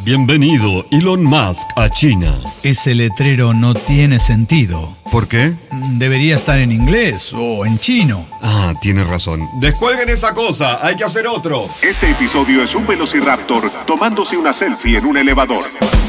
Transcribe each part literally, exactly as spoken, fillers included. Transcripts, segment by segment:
Bienvenido, Elon Musk, a China. Ese letrero no tiene sentido. ¿Por qué? Debería estar en inglés o en chino. Ah, tienes razón. Descuelguen esa cosa, hay que hacer otro. Este episodio es un velociraptor tomándose una selfie en un elevador.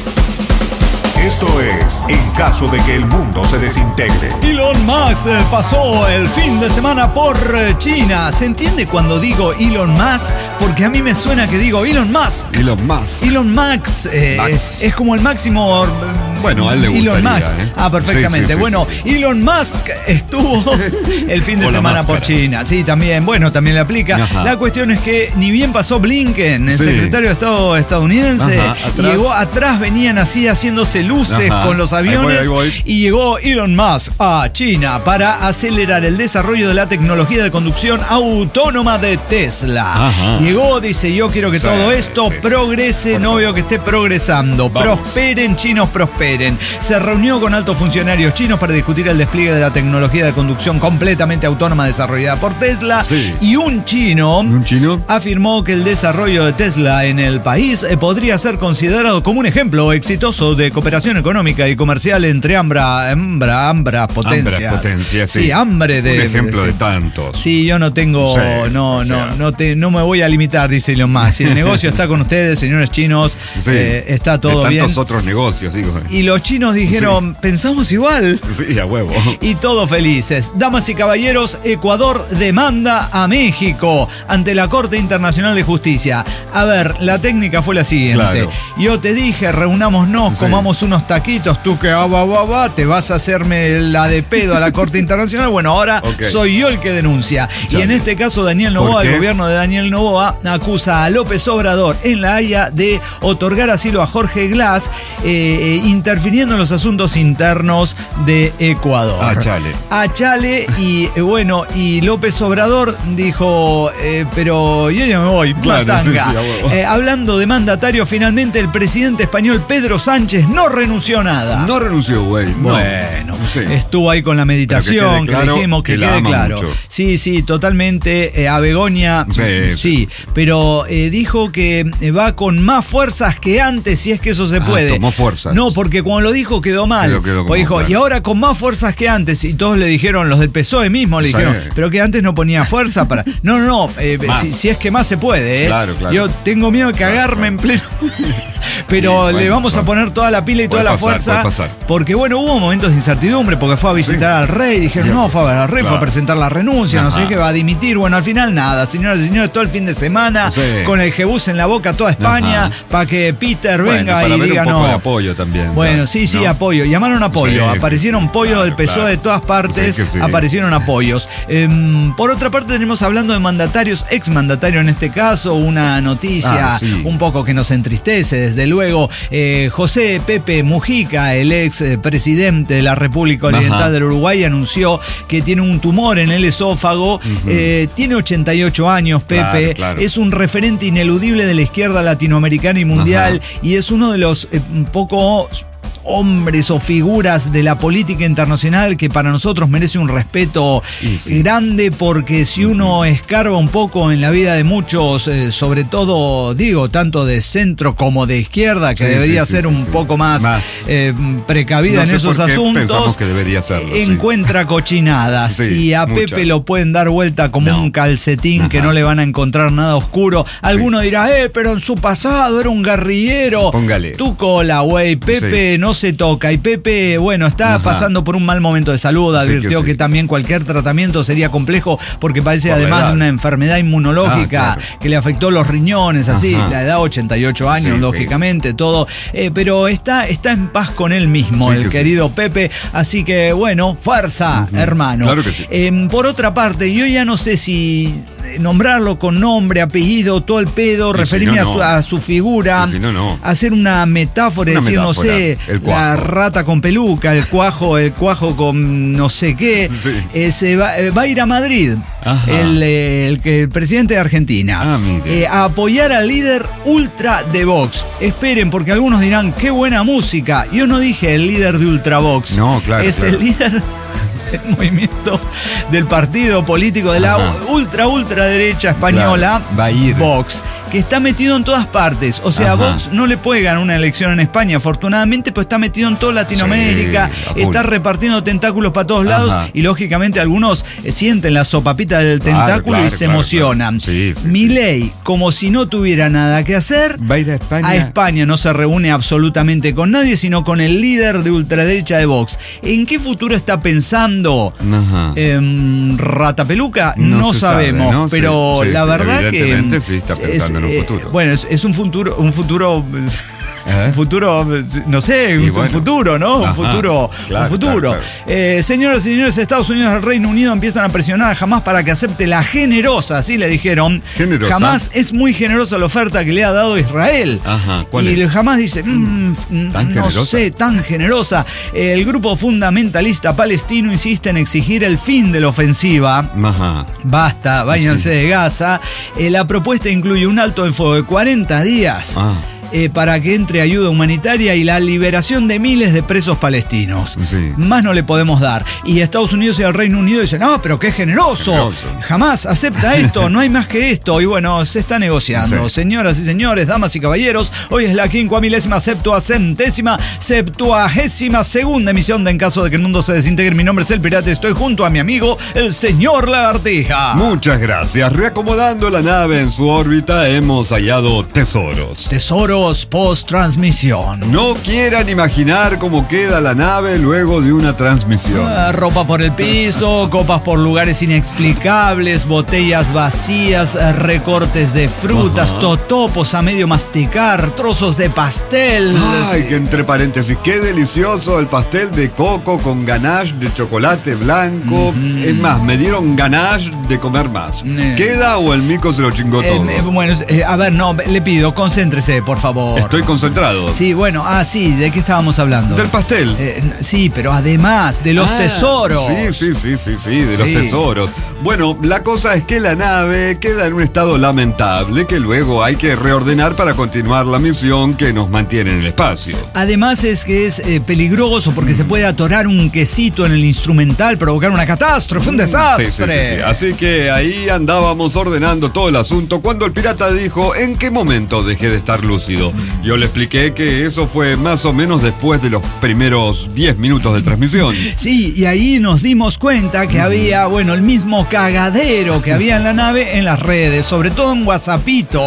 Esto es En caso de que el mundo se desintegre. Elon Musk eh, pasó el fin de semana por eh, China. ¿Se entiende cuando digo Elon Musk? Porque a mí me suena que digo Elon Musk. Elon Musk. Elon Musk, eh, Max. es como el máximo. Bueno, a él le gustaría, Elon Musk. ¿eh? Ah, perfectamente. Sí, sí, sí, bueno, sí, sí. Elon Musk estuvo el fin de Con la semana máscara. por China. Sí, también. Bueno, también le aplica. Ajá. La cuestión es que ni bien pasó Blinken, el Sí. secretario de Estado estadounidense, Ajá, y atrás. llegó atrás, venían así haciéndose luces Ajá. con los aviones. Ahí voy, ahí voy. Y llegó Elon Musk a China para acelerar el desarrollo de la tecnología de conducción autónoma de Tesla. Ajá. Llegó, dice, yo quiero que Sí, todo esto sí, sí. progrese, Por no favor. veo que esté progresando. Vamos. Prosperen, chinos, prosperen. Se reunió con altos funcionarios chinos para discutir el despliegue de la tecnología de conducción completamente autónoma desarrollada por Tesla. Sí. Y un chino... ¿Un chino? afirmó que el desarrollo de Tesla en el país eh, podría ser considerado como un ejemplo exitoso de cooperación económica y comercial entre ambra, ambra, ambras potencias. Ambras potencias, sí. Sí, hambre de... Un ejemplo de, de- tantos. Sí, yo no tengo, Sí, no, o no, sea. no, te, no me voy a limitar, dice Elon Musk. Si el negocio está con ustedes, señores chinos, Sí. eh, está todo de bien. tantos otros negocios, digo. Y los chinos dijeron, pensamos igual. Sí, a huevo. Y todos felices. Damas y caballeros, Ecuador demanda a México ante la Corte Internacional de Justicia. A ver, la técnica fue la siguiente. Claro. Yo te dije, reunámonos, Sí. comamos unos taquitos, tú que ah, va, va, va, te vas a hacerme la de pedo a la Corte Internacional. Bueno, ahora Ok. soy yo el que denuncia. Y Chale. en este caso, Daniel ¿Por Noboa, el qué? gobierno de Daniel Noboa, acusa a López Obrador en La Haya de otorgar asilo a Jorge Glass, eh, eh, interfiriendo en los asuntos internos de Ecuador. Ah, chale. A Chale y eh, bueno, y López Obrador dijo, eh, pero yo ya me voy, Claro, matanga. sí, sí, a huevo. Eh, hablando de mandatario, finalmente el presidente español Pedro Sánchez no renunció a nada. No renunció, güey. No. Bueno, Sí. estuvo ahí con la meditación, Pero que que, quede claro dijimos que, que la quede ama claro. mucho. Sí, sí, totalmente. Eh, a Begoña, Sí, sí, sí. pero eh, dijo que eh, va con más fuerzas que antes, si es que eso se Ah, puede. tomó fuerzas. No, porque cuando lo dijo quedó mal. Quedó- quedó como, Pues dijo, claro. y ahora con más fuerzas que antes. Y todos le dijeron, los del P S O E mismo le Sí. dijeron, pero que antes no ponía fuerza para. No, no, no. eh, Más. si, si es que más se puede, ¿eh? Claro, claro. Yo tengo miedo de cagarme en pleno. Pero Sí, bueno, le vamos a son- poner toda la pila y Puede toda la pasar, fuerza. puede pasar. Porque bueno, hubo momentos de incertidumbre, porque fue a visitar Sí. al rey. Dijeron, Bien. no, fue a ver al rey, fue a Claro. presentar la renuncia, no Ajá. sé qué, va a dimitir. Bueno, al final nada, señoras y señores, todo el fin de semana, Sí. con el jebús en la boca toda España, Ajá. para que Peter Bueno, venga para y ver diga un poco no. de apoyo también. Bueno, claro, sí, sí, ¿no? apoyo. Llamaron apoyo. Sí, Aparecieron sí, apoyo claro, del P S O E claro. de todas partes. Sí, que sí. Aparecieron apoyos. Em, por otra parte, tenemos hablando de mandatarios, exmandatarios en este caso, una noticia Ah, sí. un poco que nos entristece, desde luego. Eh, José Pepe Mujica, el ex eh, presidente de la República Oriental Ajá. del Uruguay, anunció que tiene un tumor en el esófago. Eh, tiene ochenta y ocho años, Pepe. Claro, claro. Es un referente ineludible de la izquierda latinoamericana y mundial. Y es uno de los eh, un poco hombres o figuras de la política internacional que para nosotros merece un respeto Y sí. grande, porque si uno escarba un poco en la vida de muchos, eh, sobre todo, digo, tanto de centro como de izquierda, que Sí, debería sí, ser sí, un sí, sí. poco más, Más. eh, precavida No en sé esos por qué asuntos, pensamos que debería serlo, sí. encuentra cochinadas. Sí, y a muchas. Pepe lo pueden dar vuelta como No. un calcetín, que Ajá. no le van a encontrar nada oscuro. Alguno dirá, eh, pero en su pasado era un guerrillero. Póngale. Tu cola, güey. Pepe Sí. no se toca. Y Pepe, bueno, está Ajá. pasando por un mal momento de salud. Sí, que Advirtió que, sí. también cualquier tratamiento sería complejo porque padece Por la además edad. de una enfermedad inmunológica Ah, claro. que le afectó los riñones, así. Ajá. La edad, ochenta y ocho años, Sí, lógicamente, todo. Eh, pero está, está en paz con él mismo, Sí, el que sí. querido Pepe. Así que, bueno, fuerza, Ujú. hermano. Claro que sí. Eh, por otra parte, yo ya no sé si nombrarlo con nombre, apellido, todo el pedo, Y si referirme no, a, su, no. a su figura, Y si no, no. hacer una metáfora, Una decir, metáfora, no sé, el cuajo. la rata con peluca, el cuajo, el cuajo con no sé qué, Sí. eh, se va, eh, va a ir a Madrid, Ajá. el, eh, el, que- el presidente de Argentina, Ah, mire. eh, a apoyar al líder ultra de Vox. Esperen, porque algunos dirán, qué buena música. Yo no dije el líder de Ultravox. No, claro, Es claro. el líder del movimiento del partido político de la Ajá. ultra ultra derecha española, Claro, va a ir. Vox, que está metido en todas partes. O sea, Ajá. Vox no le puede ganar una elección en España, afortunadamente, pues está metido en toda Latinoamérica, Sí, a full. está repartiendo tentáculos para todos lados Ajá. y lógicamente algunos eh, sienten la sopapita del Claro, tentáculo claro, y se claro, emocionan. claro. Sí, sí, Milei, como si no tuviera nada que hacer, Va a ir a España. a España no se reúne absolutamente con nadie, sino con el líder de ultraderecha de Vox. ¿En qué futuro está pensando? Ajá. Eh, ¿Rata peluca? No, No se sabe, sabemos, ¿no? pero Sí, sí, la sí, verdad que evidentemente sí está pensando en un eh, futuro. bueno, es, es un futuro, un futuro, ¿Eh? un futuro, no sé, Y es bueno. un futuro, ¿no? Ajá, un futuro, claro, un futuro. claro, claro. Eh, señoras y señores, Estados Unidos y el Reino Unido empiezan a presionar a Hamás para que acepte la generosa, así le dijeron. ¿Generosa? Hamás es muy generosa la oferta que le ha dado Israel. Ajá, ¿cuál y es? Hamás dice, mm, ¿Tan no generosa? sé, tan generosa. El grupo fundamentalista palestino insiste en exigir el fin de la ofensiva. Ajá. Basta, váyanse Sí. de Gaza. Eh, la propuesta incluye un alto de fuego de cuarenta días. Ah. eh, para que entre ayuda humanitaria y la liberación de miles de presos palestinos. Sí. Más no le podemos dar. Y Estados Unidos y el Reino Unido dicen, no, pero qué generoso. Generoso. Jamás acepta esto, no hay más que esto. Y bueno, se está negociando. Sí. Señoras y señores, damas y caballeros, hoy es la quincuamilésima, septuagésima, septuagésima segunda emisión de En Caso de que el Mundo se desintegre. Mi nombre es El Pirata, estoy junto a mi amigo, el señor Lagartija. Muchas gracias. Reacomodando la nave en su órbita, hemos hallado tesoros. Tesoros post-transmisión. No quieran imaginar cómo queda la nave luego de una transmisión. Ah, ropa por el piso, copas por lugares inexplicables, botellas vacías, eh, recortes de frutas, Ajá. totopos a medio masticar, trozos de pastel. Ay, que entre paréntesis, qué delicioso el pastel de coco con ganache de chocolate blanco. Es más, me dieron ganache de comer más. Eh. ¿Queda o el mico se lo chingó Eh, todo? eh, bueno, eh, a ver, no, le pido, concéntrese, por favor. Estoy concentrado. Sí, bueno, ah, sí, ¿de qué estábamos hablando? Del pastel. Eh, n- sí, pero además de los Ah, tesoros. Sí, sí, sí, sí, sí, de Sí. los tesoros. Bueno, la cosa es que la nave queda en un estado lamentable que luego hay que reordenar para continuar la misión que nos mantiene en el espacio. Además es que es eh, peligroso porque se puede atorar un quesito en el instrumental, provocar una catástrofe, un desastre. Sí, sí, sí, sí. Así que ahí andábamos ordenando todo el asunto cuando el pirata dijo, ¿en qué momento dejé de estar lúcido? Yo le expliqué que eso fue más o menos después de los primeros diez minutos de transmisión. Sí, y ahí nos dimos cuenta que había, bueno, el mismo cagadero que había en la nave en las redes, sobre todo en WhatsAppito.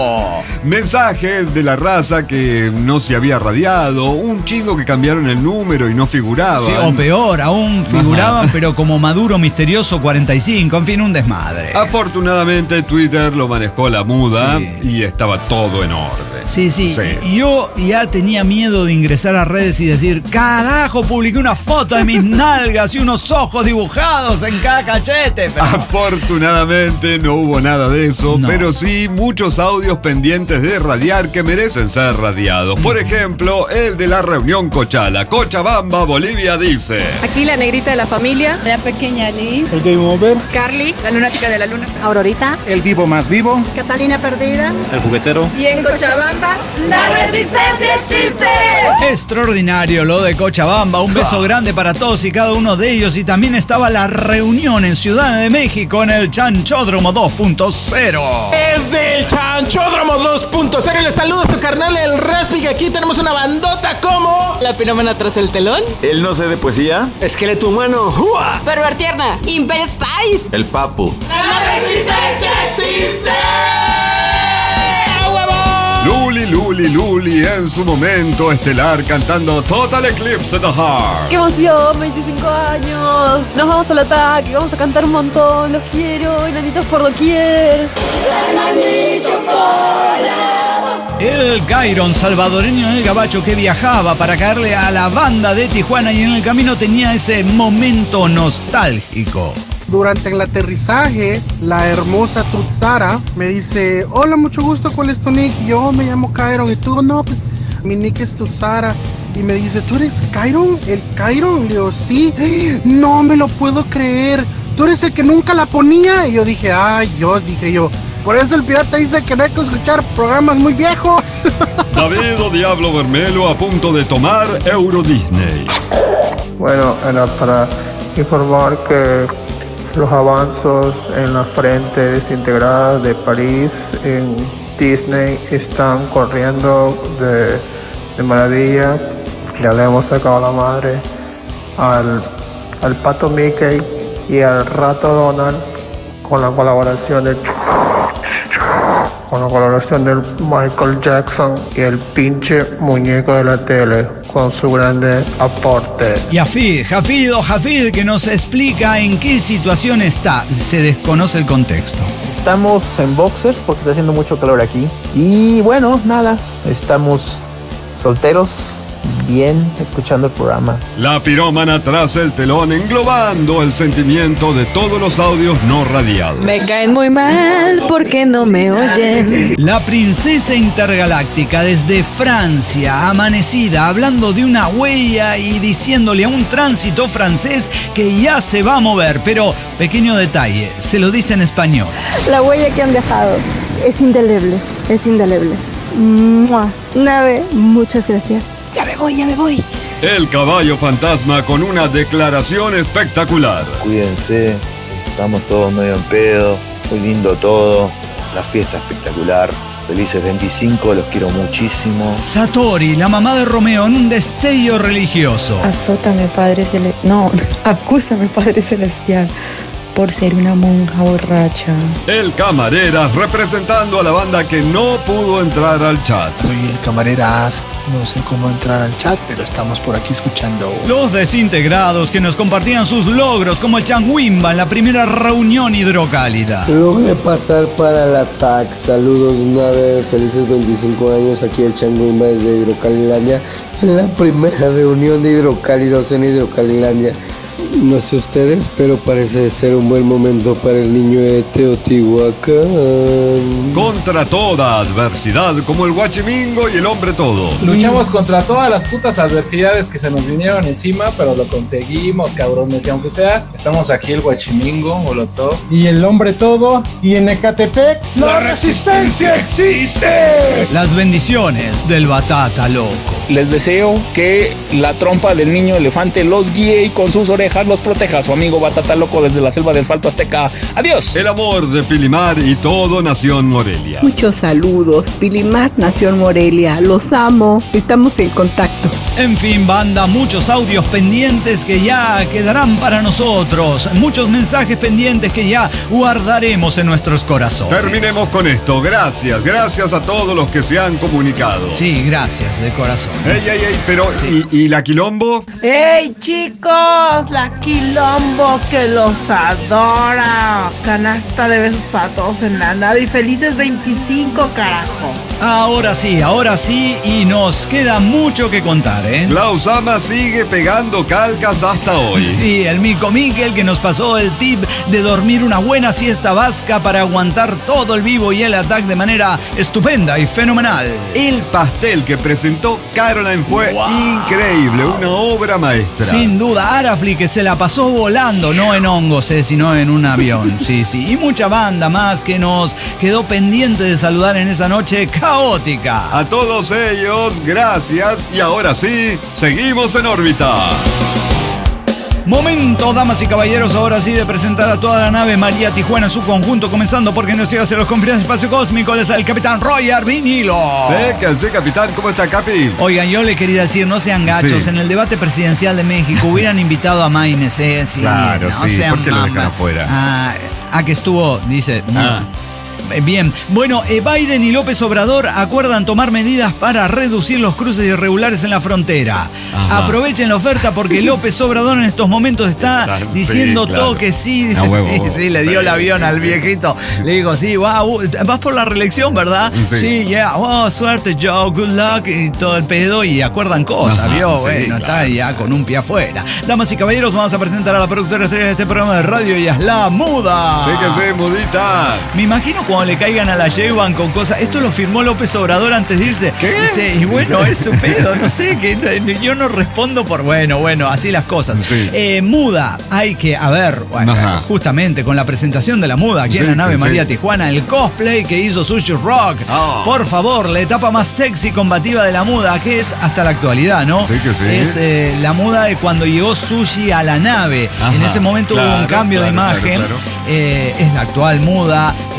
Mensajes de la raza que no se había radiado, un chingo que cambiaron el número y no figuraba. Sí, o peor, aún figuraban, pero como Maduro Misterioso cuarenta y cinco, en fin, un desmadre. Afortunadamente Twitter lo manejó la muda Sí. y estaba todo en orden. Sí, sí, Sí. y yo ya tenía miedo de ingresar a redes y decir, carajo, publiqué una foto de mis nalgas y unos ojos dibujados en cada cachete. Pero... Afortunadamente no hubo nada de eso, No. pero sí muchos audios pendientes de radiar que merecen ser radiados. Por ejemplo, el de la reunión Cochala. Cochabamba, Bolivia dice... Aquí la negrita de la familia. La pequeña Liz. El Game Over, Carly, la lunática de la luna. Aurorita. el vivo más vivo, Catalina perdida. el juguetero. Y en Cochabamba, la resistencia existe. Extraordinario lo de Cochabamba, un beso grande para todos y cada uno de ellos. Y también estaba la reunión en Ciudad de México en el Chanchódromo dos punto cero. Desde el Chanchódromo dos punto cero les saludo a su carnal el Raspi, que aquí tenemos una bandota como La Pirómana tras el telón, El no sé de poesía, Esqueleto Humano, ¡Jua! Pervertierna. Imper Spice. el papu. ¡La resistencia existe! ¡A huevo! Luli, Luli, Luli en su momento estelar cantando Total Eclipse the Heart. ¡Qué emoción! veinticinco años. Nos vamos al ataque, vamos a cantar un montón. Los quiero, enanitos por doquier. El Cairon salvadoreño del Gabacho que viajaba para caerle a la banda de Tijuana y en el camino tenía ese momento nostálgico. Durante el aterrizaje, la hermosa Tutsara me dice, hola, mucho gusto, ¿cuál es tu nick? Y yo, me llamo Kairon. Y tú, no, pues mi nick es Tutsara. Y me dice, ¿tú eres Kairon? ¿El Kairon? Le digo, sí. No me lo puedo creer. ¿Tú eres el que nunca la ponía? Y yo dije, ay, yo, dije yo. Por eso el pirata dice que no hay que escuchar programas muy viejos. David o Diablo Vermelo a punto de tomar Euro Disney. Bueno, era para informar que los avances en la frente desintegrada de París en Disney están corriendo de, de maravilla. Ya le hemos sacado la madre al, al pato Mickey y al rato Donald con la colaboración de con la colaboración de Michael Jackson y el pinche muñeco de la tele con su grande aporte. Y Hafid, Hafid o Hafid, que nos explica en qué situación está. Se desconoce el contexto. Estamos en boxers porque está haciendo mucho calor aquí. Y bueno, nada, estamos solteros, bien, escuchando el programa. La pirómana tras el telón, englobando el sentimiento de todos los audios no radiados. Me caen muy mal porque no me oyen. La princesa intergaláctica desde Francia, amanecida, hablando de una huella y diciéndole a un tránsito francés que ya se va a mover. Pero, pequeño detalle, se lo dice en español. La huella que han dejado es indeleble, es indeleble. ¡Mua! Nave, muchas gracias. Ya me voy, ya me voy. El caballo fantasma con una declaración espectacular. Cuídense, estamos todos medio en pedo, muy lindo todo, la fiesta espectacular. Felices veinticinco, los quiero muchísimo. Satori, la mamá de Romeo, en un destello religioso. Azótame, Padre Celestial. No, acúsame, Padre Celestial, por ser una monja borracha. El Camareras, representando a la banda que no pudo entrar al chat. Soy el Camareras, no sé cómo entrar al chat, pero estamos por aquí escuchando. Los desintegrados que nos compartían sus logros, como el Changuimba en la primera reunión hidrocálida. Logré pasar para la T A C. Saludos, nave, felices veinticinco años. Aquí el Changuimba desde Hidrocalilandia. En la primera reunión de hidrocálidos en Hidrocalilandia. No sé ustedes, pero parece ser un buen momento para el niño de Teotihuacán. Contra toda adversidad, como el Guachimingo y el hombre todo. Luchamos contra todas las putas adversidades que se nos vinieron encima, pero lo conseguimos, cabrones. Y aunque sea, estamos aquí el Guachimingo, Molotov y el hombre todo. Y en Ecatepec, ¡la resistencia existe! Las bendiciones del Batata Loco. Les deseo que la trompa del niño elefante los guíe y con sus orejas los proteja. Su amigo Batata Loco desde la selva de asfalto azteca. Adiós. El amor de Pilimar y todo Nación Morelia. Muchos saludos, Pilimar, Nación Morelia. Los amo. Estamos en contacto. En fin, banda, muchos audios pendientes que ya quedarán para nosotros. Muchos mensajes pendientes que ya guardaremos en nuestros corazones. Terminemos con esto. Gracias, gracias a todos los que se han comunicado. Sí, gracias, de corazón. Ey, ey, ey, pero ¿y, y la Quilombo? ¡Ey, chicos! La Quilombo que los adora. Canasta de besos para todos en la nave y felices veinticinco, carajo. Ahora sí, ahora sí, y nos queda mucho que contar, ¿eh? Klausama sigue pegando calcas hasta hoy. Sí, el Mico Miquel que nos pasó el tip de dormir una buena siesta vasca para aguantar todo el vivo y el ataque de manera estupenda y fenomenal. El pastel que presentó Caroline fue wow. increíble, una obra maestra. Sin duda, Arafli que se la pasó volando, no en hongos, eh, sino en un avión. Sí, sí. Y mucha banda más que nos quedó pendiente de saludar en esa noche caótica. A todos ellos, gracias. Y ahora sí, seguimos en órbita. Momento, damas y caballeros, ahora sí de presentar a toda la nave María Tijuana en su conjunto, comenzando porque nos lleva hacia los confines del espacio cósmico, les el capitán Roy Arvinilo. Sí, que sí, capitán, ¿cómo está, Capi? Oigan, yo le quería decir, no sean gachos, sí. En el debate presidencial de México hubieran invitado a Maynes, eh, sí, claro, no sí, sean ¿por qué lo dejan afuera? Ah, ah, que estuvo, dice... Ah. Bien, bueno, eh, Biden y López Obrador acuerdan tomar medidas para reducir los cruces irregulares en la frontera. Ajá. Aprovechen la oferta porque López Obrador en estos momentos está diciendo sí, claro. todo que sí. Dice, no, sí, sí, le dio sí, el avión sí, al viejito. Sí. Le digo, sí, wow, vas por la reelección, ¿verdad? Sí, sí yeah, wow, suerte, Joe, good luck, y todo el pedo, y acuerdan cosas, Ajá, ¿vio? Sí, bueno, claro, está ya con un pie afuera. Damas y caballeros, vamos a presentar a la productora estrella de este programa de radio, y es la Muda. Sí que sí, Mudita. Me imagino cuando le caigan a la Yeguan con cosas. Esto lo firmó López Obrador antes de irse. ¿Qué? Dice, y bueno, es su pedo, no sé, que yo no respondo por bueno, bueno, así las cosas. Sí. Eh, Muda, hay que, a ver, bueno, justamente con la presentación de la Muda aquí sí, en la nave sí. María Tijuana, el cosplay que hizo Sushi Rock. Oh. Por favor, la etapa más sexy y combativa de la Muda, que es hasta la actualidad, ¿no? Sí que sí. Es eh, la Muda de cuando llegó Sushi a la nave. Ajá, en ese momento claro, hubo un cambio claro, de imagen. Claro, claro. Eh, es la actual Muda. Eh, antes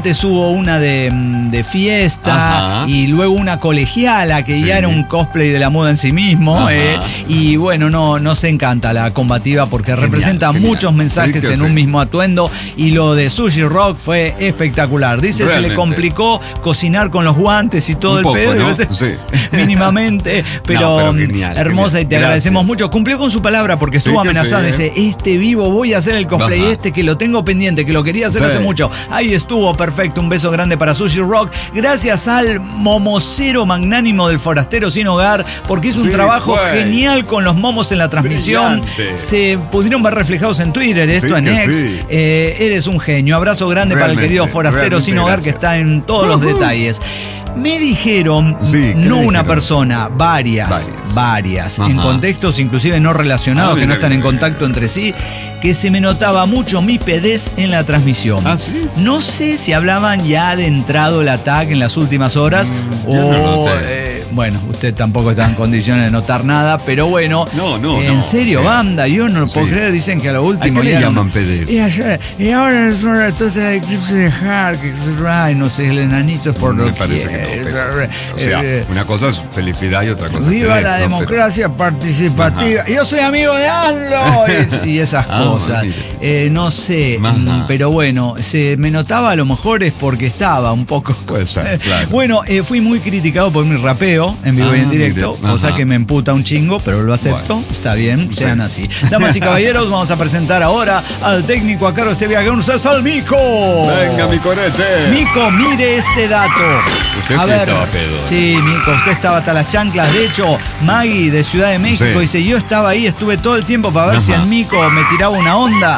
Antes hubo una de, de fiesta. Ajá. Y luego una colegiala que sí. ya era un cosplay de la moda en sí mismo. Eh, y bueno, no, no se encanta la combativa porque genial, representa genial. muchos mensajes sí en sí. un mismo atuendo. Y lo de Sushi Rock fue espectacular. Dice, realmente. Se le complicó cocinar con los guantes y todo un el poco, pedo. ¿no? Sí. Mínimamente. Pero, no, pero genial, hermosa genial. Y te Gracias. agradecemos mucho. Cumplió con su palabra porque estuvo sí, amenazado. Sí, ¿eh? Dice, este vivo voy a hacer el cosplay. Ajá. Este que lo tengo pendiente, que lo quería hacer sí. hace mucho. Ahí estuvo, perfecto. Un beso grande para Sushi Rock. Gracias al momosero magnánimo del Forastero Sin Hogar, porque hizo sí, un trabajo güey. genial con los momos en la transmisión. Brillante. Se pudieron ver reflejados en Twitter, esto sí, en X. Sí. Eh, eres un genio. Abrazo grande realmente, para el querido Forastero Sin Hogar, gracias. Que está en todos uh-huh. los detalles. Me dijeron, sí, no una dijeron? persona, varias, varias, varias en contextos inclusive no relacionados, ah, que no están en contacto entre sí, que se me notaba mucho mi pedez en la transmisión. ¿Ah, sí? No sé si hablaban ya de entrado el ataque en las últimas horas mm, o... No eh, bueno, usted tampoco está en condiciones de notar nada, pero bueno. No, no, En no, serio, sí. banda, yo no lo puedo sí. creer, dicen que a lo último... ¿A qué le llaman pedez? Y, ayer, y ahora es una entonces de eclipse de Har, que ay, no sé, el enanito es por me lo parece que, que no, pero, o sea, eh, una cosa es felicidad y otra cosa viva es la no, democracia pero... participativa. Ajá. Yo soy amigo de AMLO y, y esas ah, cosas. Eh, no sé, Ajá. pero bueno, se me notaba a lo mejor es porque estaba un poco... Puede ser, claro. Bueno, eh, fui muy criticado por mi rapeo en vivo ah, y en directo, cosa que me emputa un chingo, pero lo acepto, bueno. Está bien, sí. sean así. Damas y caballeros, vamos a presentar ahora al técnico a cargo de este viaje, un al Mico. Venga, mi corete. Mico, mire este dato. Usted a sí ver, estaba pedo. Sí, Mico, usted estaba hasta las chanclas. De hecho, Maggie de Ciudad de México sí. dice, yo estaba ahí, estuve todo el tiempo para ver Ajá. si el Mico me tiraba una onda.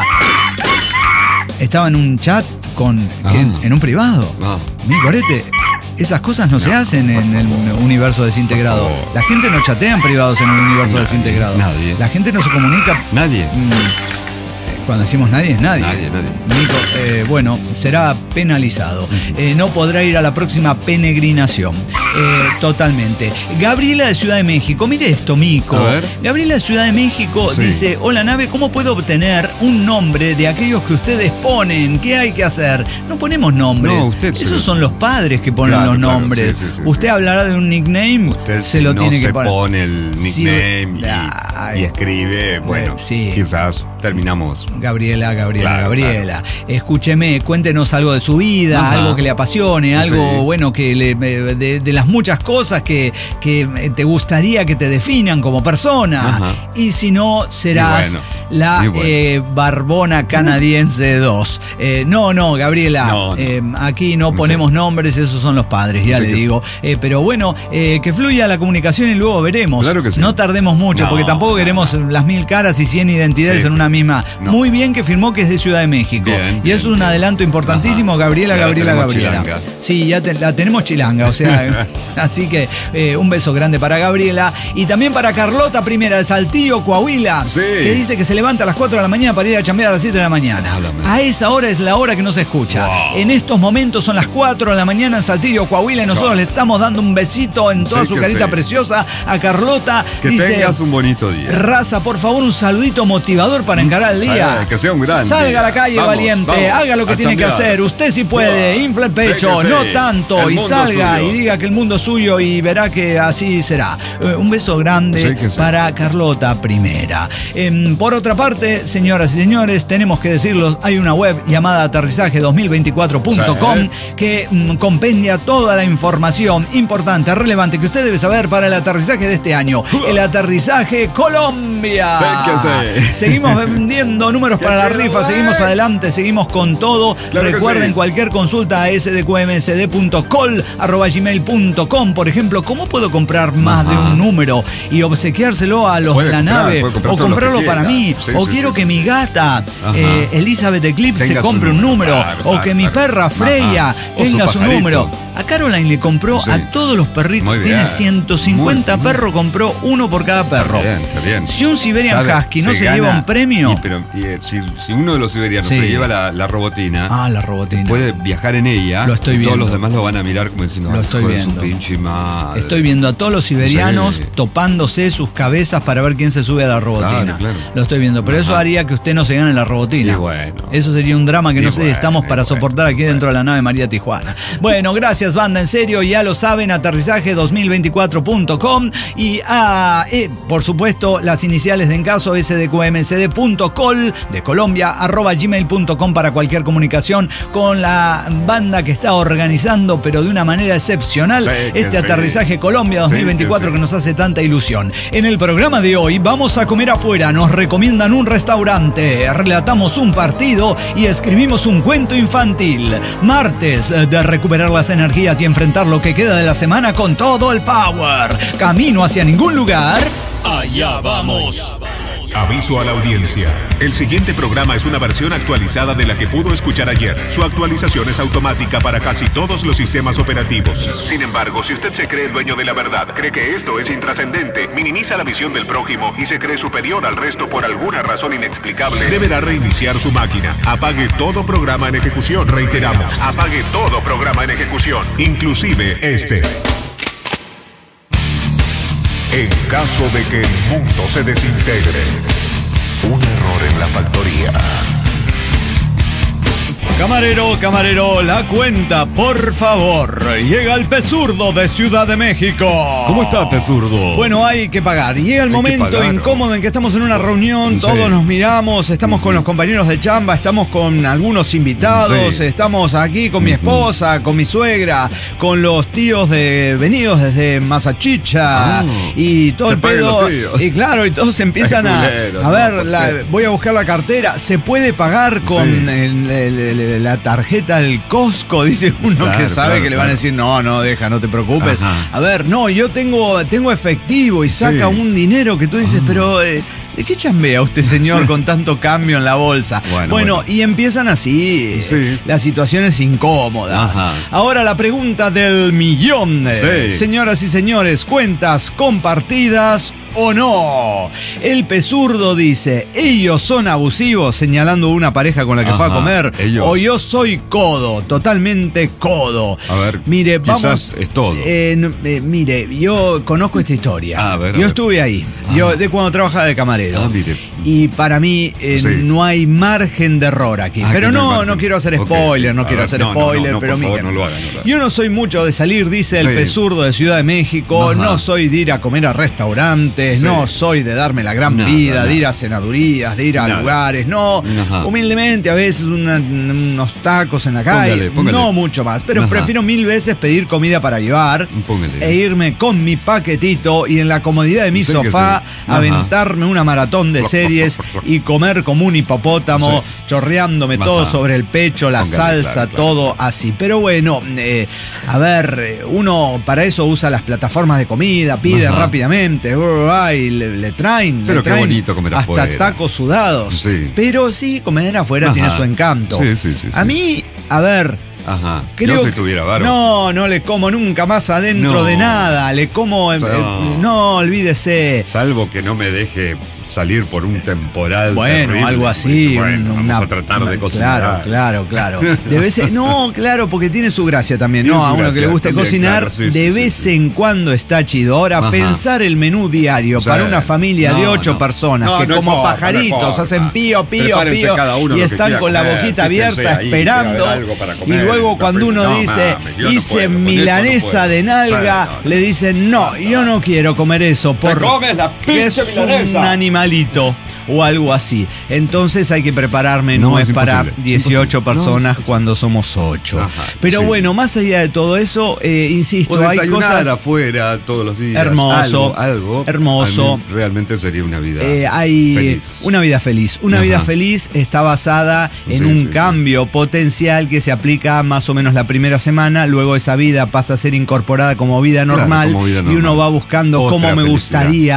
Estaba en un chat con ah. en, en un privado. Ah. Mi corete. Esas cosas no, no se hacen en el universo desintegrado. La gente no chatea en privados en el universo nadie, desintegrado. Nadie. La gente no se comunica. Nadie. Mmm, Cuando decimos nadie, es nadie. Nadie, nadie. Nico, eh, bueno, será penalizado. Eh, no podrá ir a la próxima peregrinación. Eh, totalmente. Gabriela de Ciudad de México. Mire esto, Mico. A ver. Gabriela de Ciudad de México sí. dice, hola nave, ¿cómo puedo obtener un nombre de aquellos que ustedes ponen? ¿Qué hay que hacer? No ponemos nombres. No, usted Esos se... son los padres que ponen claro, los nombres. Claro, sí, sí, sí, usted sí. hablará de un nickname, usted se lo no tiene se que poner. pone el nickname sí. y, y escribe, bueno, sí. quizás terminamos. Gabriela, Gabriela, claro, Gabriela. Claro. Escúcheme, cuéntenos algo de su vida, Ajá. algo que le apasione, algo sí. bueno que le, de, de las muchas cosas que, que te gustaría que te definan como persona. Ajá. Y si no, serás bueno, la bueno. Eh, barbona canadiense dos. Eh, no, no, Gabriela, no, no. Eh, aquí no ponemos sí. nombres, esos son los padres, ya sí, le digo. Sí. Eh, pero bueno, eh, que fluya la comunicación y luego veremos. Claro que sí. No tardemos mucho, no, porque tampoco no, queremos no. las mil caras y cien identidades sí, en una sí, misma. No. Muy bien que firmó que es de Ciudad de México. Bien, y bien, es un bien. adelanto importantísimo. Ajá. Gabriela, ya Gabriela, Gabriela. Chilanga. Sí, ya te, la tenemos chilanga, o sea, así que eh, un beso grande para Gabriela. Y también para Carlota Primera de Saltillo, Coahuila, sí. que dice que se levanta a las cuatro de la mañana para ir a chambear a las siete de la mañana. A esa hora es la hora que no se escucha. Wow. En estos momentos son las cuatro de la mañana en Saltillo, Coahuila, y nosotros Chau. le estamos dando un besito en toda sí, su carita sí. preciosa a Carlota. Que dice, tengas un bonito día. Raza, por favor, un saludito motivador para encarar el día. Salga, que sea un gran Salga día. a la calle, vamos, valiente, vamos, haga lo que tiene chambear. que hacer. Usted sí puede, wow. infla el pecho, sí no sí. tanto, el y salga y diga que el mundo es suyo y verá que así será. Eh, un beso grande sí sí. para Carlota Primera. Eh, por otra parte, señoras y señores, tenemos que decirlo, hay una web llamada aterrizaje dos mil veinticuatro punto com sí. que mm, compendia toda la información importante, relevante que usted debe saber para el aterrizaje de este año. El aterrizaje Colombia. Sí que sí. Seguimos vendiendo números para la rifa, seguimos adelante, seguimos con todo. Claro Recuerden, sí. cualquier consulta a s d q m s d punto col arroba gmail punto com. Por ejemplo, ¿cómo puedo comprar más Ajá. de un número y obsequiárselo a los de la comprar, nave? O comprarlo para mí. Sí, o sí, quiero sí, que sí, mi gata, eh, Elizabeth Eclipse, tenga compre un número. Claro, o claro, que mi perra Freya Ajá. tenga su, su número. A Caroline le compró Sí. a todos los perritos. Muy Tiene bien. ciento cincuenta Muy- perros, compró uno por cada perro. Está bien, está bien. Si un Siberian Sabe, Husky no se, gana- lleva un premio. Y, pero, y, eh, si, si uno de los siberianos Sí. se lleva la, la robotina, Ah, la robotina. puede viajar en ella. Lo estoy y todos viendo. los demás lo van a mirar como diciendo, Lo "Ay, estoy hijo de su viendo. pinche madre". Estoy viendo a todos los siberianos Sí. topándose sus cabezas para ver quién se sube a la robotina. Claro, claro. Lo estoy viendo, pero eso Ajá. haría que usted no se gane la robotina. Y bueno. Eso sería un drama que Y no sé si bueno, estamos y para bueno, soportar aquí dentro de la nave María Tijuana. Bueno, gracias banda, en serio, ya lo saben, aterrizaje dos mil veinticuatro punto com y ah, eh, por supuesto las iniciales de Encaso s d q m c d punto col de Colombia arroba gmail punto com para cualquier comunicación con la banda que está organizando, pero de una manera excepcional, Sí, que este sí. aterrizaje Colombia dos mil veinticuatro Sí, que que nos hace tanta ilusión. En el programa de hoy vamos a comer afuera, nos recomiendan un restaurante, relatamos un partido y escribimos un cuento infantil. Martes de recuperar las energías y enfrentar lo que queda de la semana con todo el power. Camino hacia ningún lugar. Allá vamos. Aviso a la audiencia. El siguiente programa es una versión actualizada de la que pudo escuchar ayer. Su actualización es automática para casi todos los sistemas operativos. Sin embargo, si usted se cree el dueño de la verdad, cree que esto es intrascendente, minimiza la visión del prójimo y se cree superior al resto por alguna razón inexplicable, deberá reiniciar su máquina. Apague todo programa en ejecución. Reiteramos, apague todo programa en ejecución, inclusive este. En caso de que el mundo se desintegre, un error en la factoría. Camarero, camarero, la cuenta, por favor. Llega el Pezurdo de Ciudad de México. ¿Cómo está, Pezurdo? Bueno, hay que pagar. Llega el Hay que momento pagar. incómodo en que estamos en una reunión, Sí. todos nos miramos, estamos con los compañeros de chamba, estamos con algunos invitados, Sí. estamos aquí con mi esposa, con mi suegra, con los tíos de venidos desde Massachusetts Ah. y todo Te el pagan pedo. los tíos. Y claro, y todos empiezan Qué a, culero, a no, ver, ¿por la- qué? voy a buscar la cartera. ¿Se puede pagar con Sí. el- el- el- la tarjeta del Costco? Dice uno Claro, que sabe claro, que le van a claro. decir, no, no, deja, no te preocupes. Ajá. A ver, no, yo tengo, tengo efectivo y saca Sí. Ah. un dinero que tú dices, pero eh, ¿de qué chambea usted, señor, con tanto cambio en la bolsa? Bueno, Bueno, bueno. y empiezan así eh, Sí. las situaciones incómodas. Ajá. Ahora la pregunta del millón. eh, Sí. Señoras y señores, cuentas compartidas o no. El Pezurdo dice, ellos son abusivos, señalando una pareja con la que fue a Ajá, comer. ellos. O yo soy codo, totalmente codo. A ver, Mire, quizás vamos. es todo. eh, no, eh, mire, yo conozco esta historia. A ver, a yo ver. estuve ahí. Yo de cuando trabajaba de camarero. Ah, mire. Y para mí eh, Sí. no hay margen de error aquí. Ah, pero que no hay no, margen. no quiero hacer Ok. spoiler, no A quiero ver, hacer no, no, no, spoiler, no, pero por favor, miren, no lo hagan, no lo hagan. yo no soy mucho de salir, dice el Sí. Pezurdo de Ciudad de México, Ajá. no soy de ir a comer a restaurantes, Sí. no soy de darme la gran Nada, vida, nada. de ir a cenadurías, de ir a Nada. lugares, no, Ajá. humildemente a veces una- unos tacos en la calle, Póngale, póngale. no mucho más, pero Ajá. prefiero mil veces pedir comida para llevar Póngale. e irme con mi paquetito y en la comodidad de mi Sí que sofá sí. Ajá. aventarme una maratón de series y comer como un hipopótamo, Sí. chorreándome Ajá. todo sobre el pecho, la Póngale, salsa, claro, claro. todo así. Pero bueno, eh, a ver, eh, uno para eso usa las plataformas de comida, pide Ajá. rápidamente, uh, y le, le traen, Pero le qué traen bonito comer hasta afuera. tacos sudados. Sí. Pero sí, comer afuera Ajá. tiene su encanto. Sí, sí, sí, A sí. mí, a ver, Ajá. creo Yo si que- tuviera varo. no, no le como nunca más adentro No. de nada. Le como. eh, No. eh, no, olvídese. Salvo que no me deje salir por un temporal. Bueno, terrible. algo así. Bueno, un- vamos una- a tratar de una- cocinar. Claro, claro, claro. De vez en- no, claro, porque tiene su gracia también, Tiene ¿no? su A uno gracia que le guste también, cocinar, claro, sí, sí, de sí, vez sí. en cuando está chido. Ahora, Ajá. pensar el menú diario Sí. para una familia de No, ocho no. personas No, que no como importa, no pajaritos importa. hacen pío, pío, Prepárense pío cada uno y lo que están quiera con la comer, boquita fíjense abierta ahí, esperando. que va a haber algo para Y comer, luego no, cuando uno no, dice, mames, yo no hice puedo, con esto no milanesa puedo. de nalga, Sí, no. le dicen, no, yo no quiero comer eso. Por comes la que es pinche un milanesa. animalito o algo así. Entonces hay que preparar menúes No, es para imposible, es dieciocho imposible. personas No, cuando somos ocho. Ajá, Pero sí. bueno, más allá de todo eso, eh, insisto, O hay desayunar cosas... afuera todos los días. Hermoso, Algo, algo. hermoso. A mí realmente sería una vida Eh, hay feliz. una vida feliz. Una Ajá. vida feliz está basada en Sí, un sí, sí. cambio potencial que se aplica más o menos la primera semana. Luego esa vida pasa a ser incorporada como vida Claro, normal, como vida y uno normal. va buscando Otra cómo me felicidad. gustaría.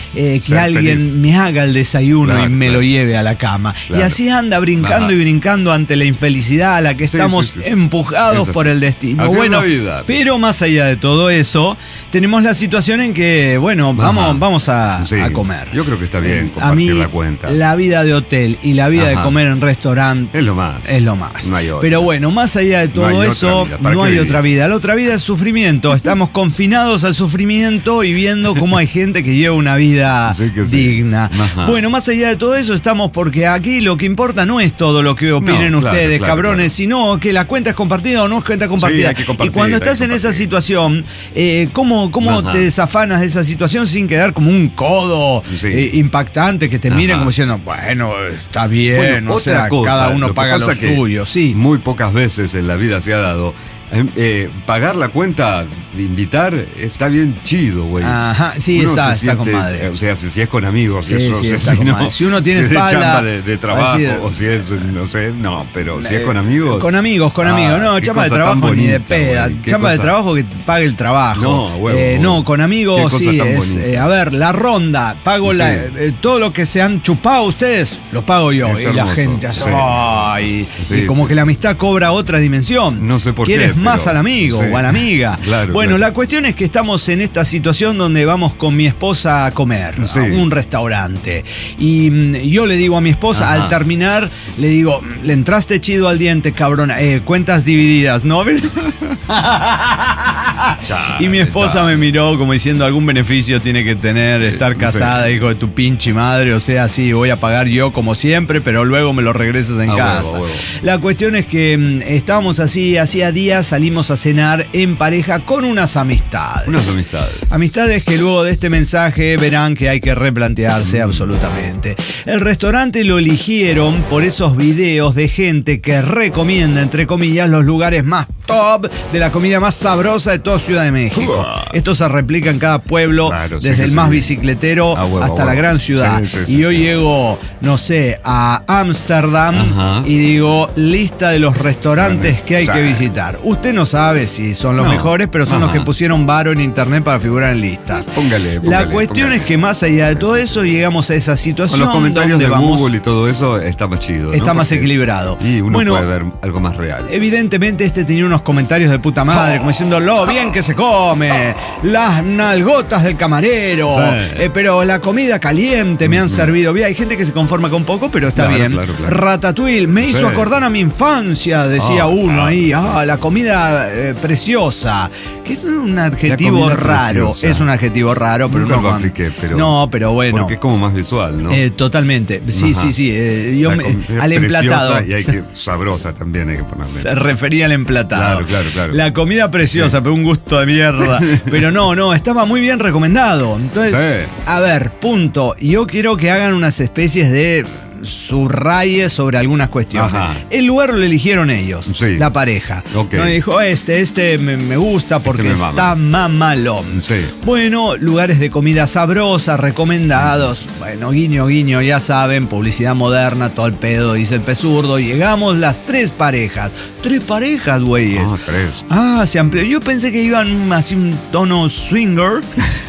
eh, que Ser alguien feliz. me haga el desayuno Claro, y me claro. lo lleve a la cama. Claro. Y así anda brincando Ajá. y brincando ante la infelicidad a la que Sí, estamos sí, sí, sí. empujados Es por así. el destino. Así es Bueno, la vida. pero más allá de todo eso, tenemos la situación en que, bueno, vamos, Ajá. vamos a, Sí. a comer. Yo creo que está bien A mí, compartir la cuenta. la vida de hotel y la vida de Ajá. comer en restaurante Es lo más. es lo más. No hay otra. Pero bueno, más allá de todo No hay otra eso, vida. ¿Para no qué hay vivir? otra vida. La otra vida es sufrimiento. Estamos confinados al sufrimiento y viendo cómo hay gente que lleva una vida Sí que sí. digna. Ajá. Bueno, más allá de todo eso, estamos porque aquí lo que importa no es todo lo que opinen No, claro, ustedes, claro, cabrones, claro. sino que la cuenta es compartida o no es cuenta compartida. hay que compartir, y cuando hay que estás en esa compartir. situación, eh, ¿cómo, cómo Ajá. te desafanas de esa situación sin quedar como un codo Sí. eh, impactante que te miren Ajá. como diciendo, bueno, está bien, Bueno, o otra sea, cosa, cada uno lo que paga lo pasa que suyo, sí. Muy pocas veces en la vida se ha dado. Eh, eh, pagar la cuenta de invitar está bien chido, güey. Ajá, sí, Uno está- se está con siente- madre. O sea, si, si es con amigos, Sí, si eso, sí, si, está si con no, madre. Si uno tiene si es de espalda, chamba de, de trabajo, decir- o si es, no sé, no, pero si es Eh, con amigos. Con amigos, con Ah, amigos. No, qué chamba de cosa tan trabajo ni de bonita, peda. güey, qué Chamba de cosa- trabajo que pague el trabajo. No, huevo, Eh, huevo. no, con Qué amigos cosa sí tan es. bonita. eh, a ver, la ronda, pago Sí. la, eh, todo lo que se han chupado ustedes, lo pago yo. Es y la hermoso, gente hace, sí. ay, Sí, y como sí, que la amistad cobra otra dimensión. No sé por Quieres qué, más pero- al amigo sí. o a la amiga. Claro, bueno, claro. la cuestión es que estamos en esta situación donde vamos con mi esposa a comer Sí. a un restaurante. Y mm, yo le digo a mi esposa, Ajá. al terminar, le digo, le entraste chido al diente, cabrona. Eh, cuentas divididas, ¿no? Chale, Y mi esposa chale. me miró como diciendo, algún beneficio tiene que tener estar casada, hijo de tu pinche madre. O sea, sí, voy a pagar yo como siempre, pero luego me lo regresas en A casa. huevo, a huevo. La cuestión es que mm, estábamos así, hacía días salimos a cenar en pareja con unas amistades. Unas amistades. Amistades que luego de este mensaje verán que hay que replantearse absolutamente. El restaurante lo eligieron por esos videos de gente que recomienda, entre comillas, los lugares más top de la comida más sabrosa de toda Ciudad de México. Esto se replica en cada pueblo, Claro, sí desde que el sí. más bicicletero A huevo, hasta a la huevo. gran ciudad. Sí, sí, sí, y yo sí. llego, no sé, a Ámsterdam Ajá. y digo, lista de los restaurantes que hay Sí. que visitar. Usted no sabe si son los No. mejores, pero son los Ajá. que pusieron varo en internet para figurar en listas. Póngale, La póngale, cuestión póngale. es que más allá de todo eso llegamos a esa Con situación los comentarios donde de vamos, Google y todo eso está más chido. ¿no? está más Porque- equilibrado. Y uno Bueno, puede ver algo más real. evidentemente este tenía unos comentarios de puta madre, como diciendo lo bien que se come, las nalgotas del camarero, Sí. eh, pero la comida caliente me han servido bien. Hay gente que se conforma con poco, pero está Claro, bien. claro, claro. Ratatouille me hizo Sí. acordar a mi infancia, decía Ah, uno ah, ahí. sí. Ah, la comida eh, preciosa, que es un adjetivo comida raro. preciosa. Es un adjetivo raro, pero Nunca no lo con- apliqué, pero. No, pero bueno. Porque es como más visual, ¿no? Eh, totalmente. Sí, Ajá. sí, sí. eh, yo La me- comida al preciosa emplatado. Y hay que, sabrosa también hay que ponerle. Se refería al emplatado. Claro, claro, claro. La comida preciosa, Sí. pero un gusto de mierda. Pero no, no, estaba muy bien recomendado. Entonces, Sí. a ver, punto. Yo quiero que hagan unas especies de subrayes sobre algunas cuestiones. Ajá. El lugar lo eligieron ellos, Sí. la pareja. Ok. No dijo, este, este me, me gusta porque me está mamalón. Sí. Bueno, lugares de comida sabrosa, recomendados. Bueno, guiño, guiño, ya saben, publicidad moderna, todo el pedo, dice el pesurdo. Llegamos las tres parejas. Tres parejas, güeyes. Ah, tres. Ah, se amplió. Yo pensé que iban así un tono swinger.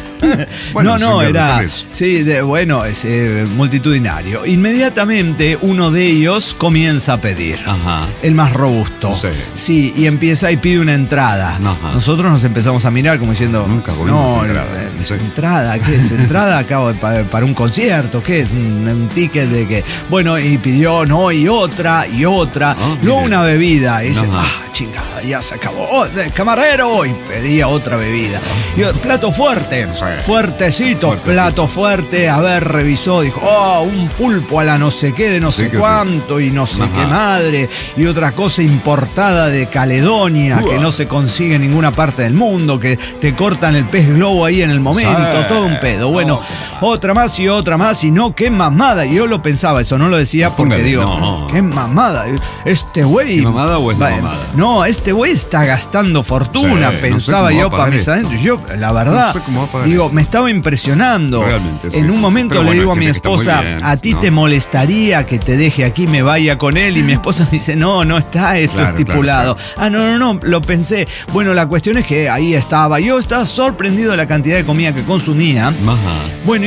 Bueno, no, no, swinger de era. tres. Sí, de- bueno, es eh, multitudinario. Inmediatamente uno de ellos comienza a pedir. Ajá. El más robusto. Sí. Sí, y empieza y pide una entrada. Ajá. Nosotros nos empezamos a mirar como diciendo. Nunca comimos no, entrada. eh, Sí. entrada, ¿qué es? ¿Entrada acabo de pa- para un concierto? ¿Qué es? Un, un ticket de que. Bueno, y pidió, no, y otra, y otra. Ah, Luego mire. una bebida. Y dice, Ajá. ah, chingada, ya se acabó. Oh, de- camarero, y pedía otra bebida. Y yo, plato fuerte, Sí. fuertecito, Fuerte, plato fuerte. A ver, revisó, dijo, oh, un pulpo a la no sé qué, de no Sí sé que sí. cuánto, y no sé Ajá. qué madre. Y otra cosa importada de Caledonia, Uah. que no se consigue en ninguna parte del mundo, que te cortan el pez globo ahí en el momento, Sí. todo un pedo. Bueno, No, otra más y otra más, y no, qué mamada. Yo lo pensaba, eso no lo decía porque Póngale, digo, no. qué mamada. Este güey. ¿Qué mamada o es la va- mamada? No, este güey está gastando fortuna, Sí, no sé pensaba cómo va yo a para pagar mis esto. adentros. Yo, la verdad, No sé cómo va a pagar digo, esto. me estaba impresionando. Realmente, sí, en un sí, sí. momento Pero le bueno, digo a hay mi gente que está muy esposa, bien, ¿a ti ¿no? te molestaría que te deje aquí, me vaya con él? Y mi esposa me dice, no, no está esto Claro, estipulado. claro, Ah, no, no, no, lo pensé. Bueno, la cuestión es que ahí estaba. Yo estaba sorprendido de la cantidad de comida que consumía. Ajá. Bueno,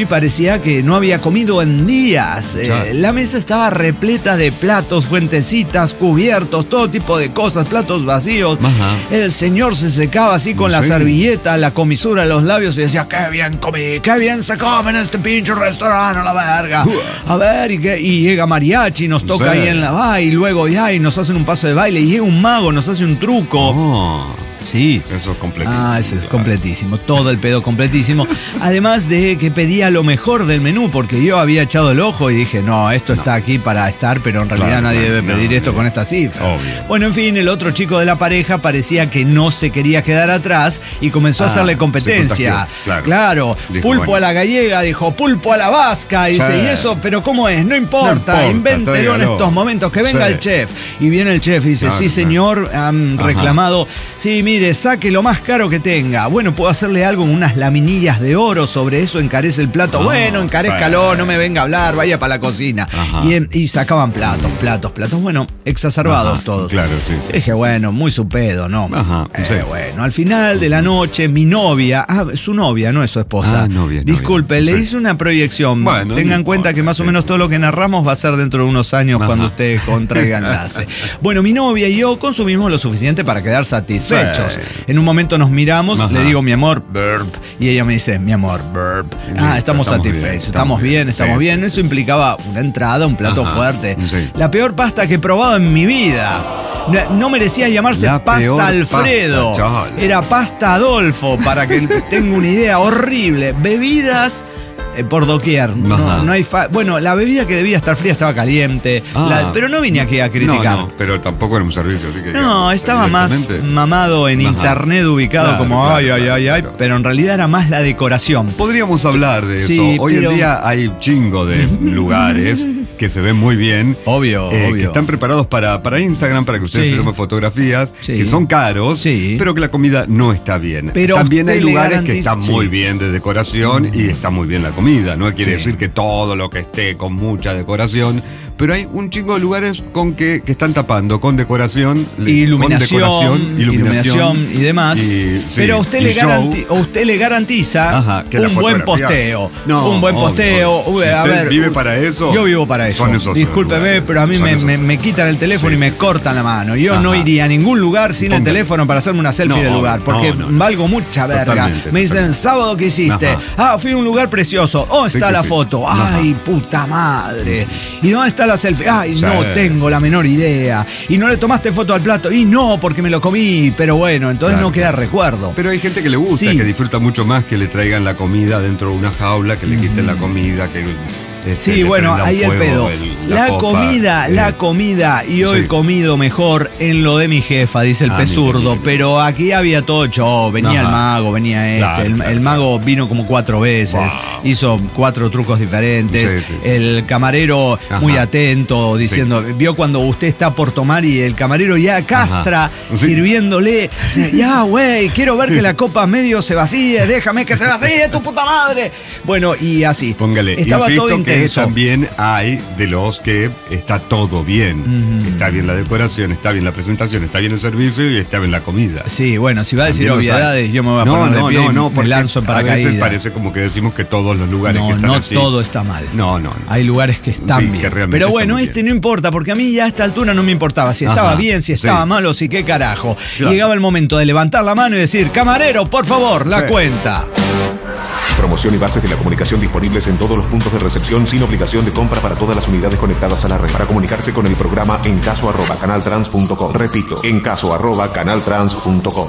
y parecía que no había comido en días. Eh, la mesa estaba repleta de platos, fuentecitas, cubiertos, todo tipo de cosas, platos vacíos. Ajá. El señor se secaba así con la Sí. servilleta, la comisura de los labios y decía, qué bien comí, qué bien se come en este pinche restaurante, a la verga. A ver, y, que, y llega mariachi, nos toca Sí. ahí en la... Ah, y luego ya, y nos hacen un paso de baile, y llega un mago, nos hace un truco. Oh. Sí. Eso es completísimo. Ah, eso es claro. completísimo. Todo el pedo completísimo. Además de que pedía lo mejor del menú, porque yo había echado el ojo y dije, no, esto no. está aquí para estar, pero en realidad Claro, nadie claro, debe pedir no, esto no. con esta cifra. Obvio. Bueno, en fin, el otro chico de la pareja parecía que no se quería quedar atrás y comenzó Ah, a hacerle se competencia. contagió, claro. Claro. Dijo, Pulpo bueno. a la gallega, dijo, pulpo a la vasca. Y Sí. dice, ¿y eso? ¿Pero cómo es? No importa, No importa, invéntelo en tráigalo. estos momentos, que venga Sí. el chef. Y viene el chef y dice, Claro, sí claro. señor, han Ajá. reclamado, sí, mire, saque lo más caro que tenga. Bueno, puedo hacerle algo con unas laminillas de oro, sobre eso encarece el plato. Ah, bueno, encarezcalo, sí. no me venga a hablar, vaya para la cocina. Ajá. Y, en- y sacaban platos, platos, platos. Bueno, exacerbados Ajá, todos. claro, sí, sí, Dije, sí, bueno, muy su pedo, ¿no? Ajá, Eh, sí. Bueno, al final de la noche, mi novia, ah, su novia, no es su esposa. Ah, novia, novia. Disculpe, le Sí. hice una proyección. Bueno, Tenga no en cuenta importa, que más o sí, menos sí. todo lo que narramos va a ser dentro de unos años Ajá. cuando usted contraiga enlace. Bueno, mi novia y yo consumimos lo suficiente para quedar satisfechos. Sí. En un momento nos miramos, Ajá. le digo mi amor, burp, y ella me dice mi amor, burp. Listo, Ah, estamos, estamos satisfechos, bien, estamos estamos bien, bien. estamos Sí, bien. sí, Eso sí, implicaba una entrada, un plato Ajá. fuerte. Sí. La peor pasta que he probado en mi vida. No, no merecía llamarse La peor pasta Alfredo. pasta, chaval. Era pasta Adolfo, para que tenga una idea horrible. Bebidas eh, por doquier. No, Ajá. no hay fa- bueno, la bebida que debía estar fría estaba caliente. Ah. La- pero no vine aquí a criticar. No, no, pero tampoco era un servicio, así que... No, digamos, estaba más evidentemente. mamado en Ajá. internet ubicado Claro, como claro, ay, ay, claro, ay, ay, claro. pero en realidad era más la decoración. Podríamos hablar de eso. Sí, Hoy pero- en día hay chingo de lugares que se ven muy bien. Obvio, eh, obvio. Que están preparados para, para Instagram, para que ustedes Sí. se tomen fotografías, Sí. que son caros, Sí. pero que la comida no está bien. Pero También usted hay le lugares garantiza- que están sí. muy bien de decoración y está muy bien la comida. No quiere Sí. decir que todo lo que esté con mucha decoración, pero hay un chingo de lugares con que, que están tapando con decoración, le- Iluminación, con decoración, iluminación, iluminación y demás. y- sí, pero usted y le, show. garanti- usted le garantiza Ajá, que la un buen fotografía- posteo. No, un buen obvio, posteo. obvio. Uy, Si a usted ver, vive para eso, yo vivo para eso. son esos Discúlpeme, lugares. pero a mí Son me, esos me- me quitan el teléfono Sí, y me sí, cortan la mano. Yo Ajá. no iría a ningún lugar sin el Póngale. teléfono para hacerme una selfie No, del obvio, lugar. Porque no, no, no. valgo mucha verga. Totalmente, me dicen, totalmente. sábado que hiciste. Ajá. Ah, fui a un lugar precioso. ¿Dónde Sí está que la sí. foto? Ajá. Ay, puta madre. ¿Y dónde está la selfie? Ay, Sí. no tengo la menor idea. ¿Y no le tomaste foto al plato? Y no, porque me lo comí. Pero bueno, entonces Claro, no queda claro. recuerdo. Pero hay gente que le gusta, Sí. que disfruta mucho más que le traigan la comida dentro de una jaula, que le quiten la comida, que este, Sí, le bueno, prendan ahí el fuego pedo. el- la copa, comida, eh. la comida, y hoy Sí. he comido mejor en lo de mi jefa, dice el Ah, pesurdo, mire, mire. pero aquí había todo show, venía Ajá. el mago, venía este, Claro, el, claro, el mago vino como cuatro veces, Wow. hizo cuatro trucos diferentes, Sí, sí, sí, el camarero Ajá. muy atento, diciendo, vio cuando usted está por tomar y el camarero ya castra, Sí. sirviéndole, dice, ya güey, quiero ver que la copa medio se vacíe, déjame que se vacíe, tu puta madre. Bueno, y así. Póngale, Estaba insisto todo que intenso. también hay de los que está todo bien. Mm. Está bien la decoración, está bien la presentación, está bien el servicio y está bien la comida. Sí, bueno, si va a decir También los hay. obviedades, yo me voy a no, poner no, de pie no, y no, me porque lanzo en a veces paracaídas. parece como que decimos que todos los lugares No, que están no así. todo está mal. No, no, no. Hay lugares que están Sí, bien. que realmente Pero están bueno, muy este bien. no importa, porque a mí ya a esta altura no me importaba si estaba Ajá, bien, si estaba sí. mal o si qué carajo. Claro. Llegaba el momento de levantar la mano y decir, camarero, por favor, la Sí. cuenta. Promoción y bases de la comunicación disponibles en todos los puntos de recepción sin obligación de compra para todas las unidades conectadas a la red. Para comunicarse con el programa en caso arroba canaltrans punto com. Repito, en caso arroba canaltrans punto com.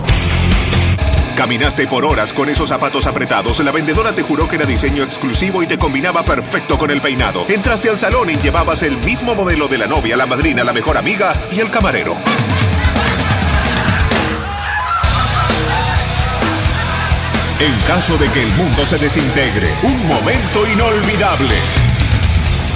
Caminaste por horas con esos zapatos apretados. La vendedora te juró que era diseño exclusivo y te combinaba perfecto con el peinado. Entraste al salón y llevabas el mismo modelo de la novia, la madrina, la mejor amiga y el camarero. En caso de que el mundo se desintegre, un momento inolvidable.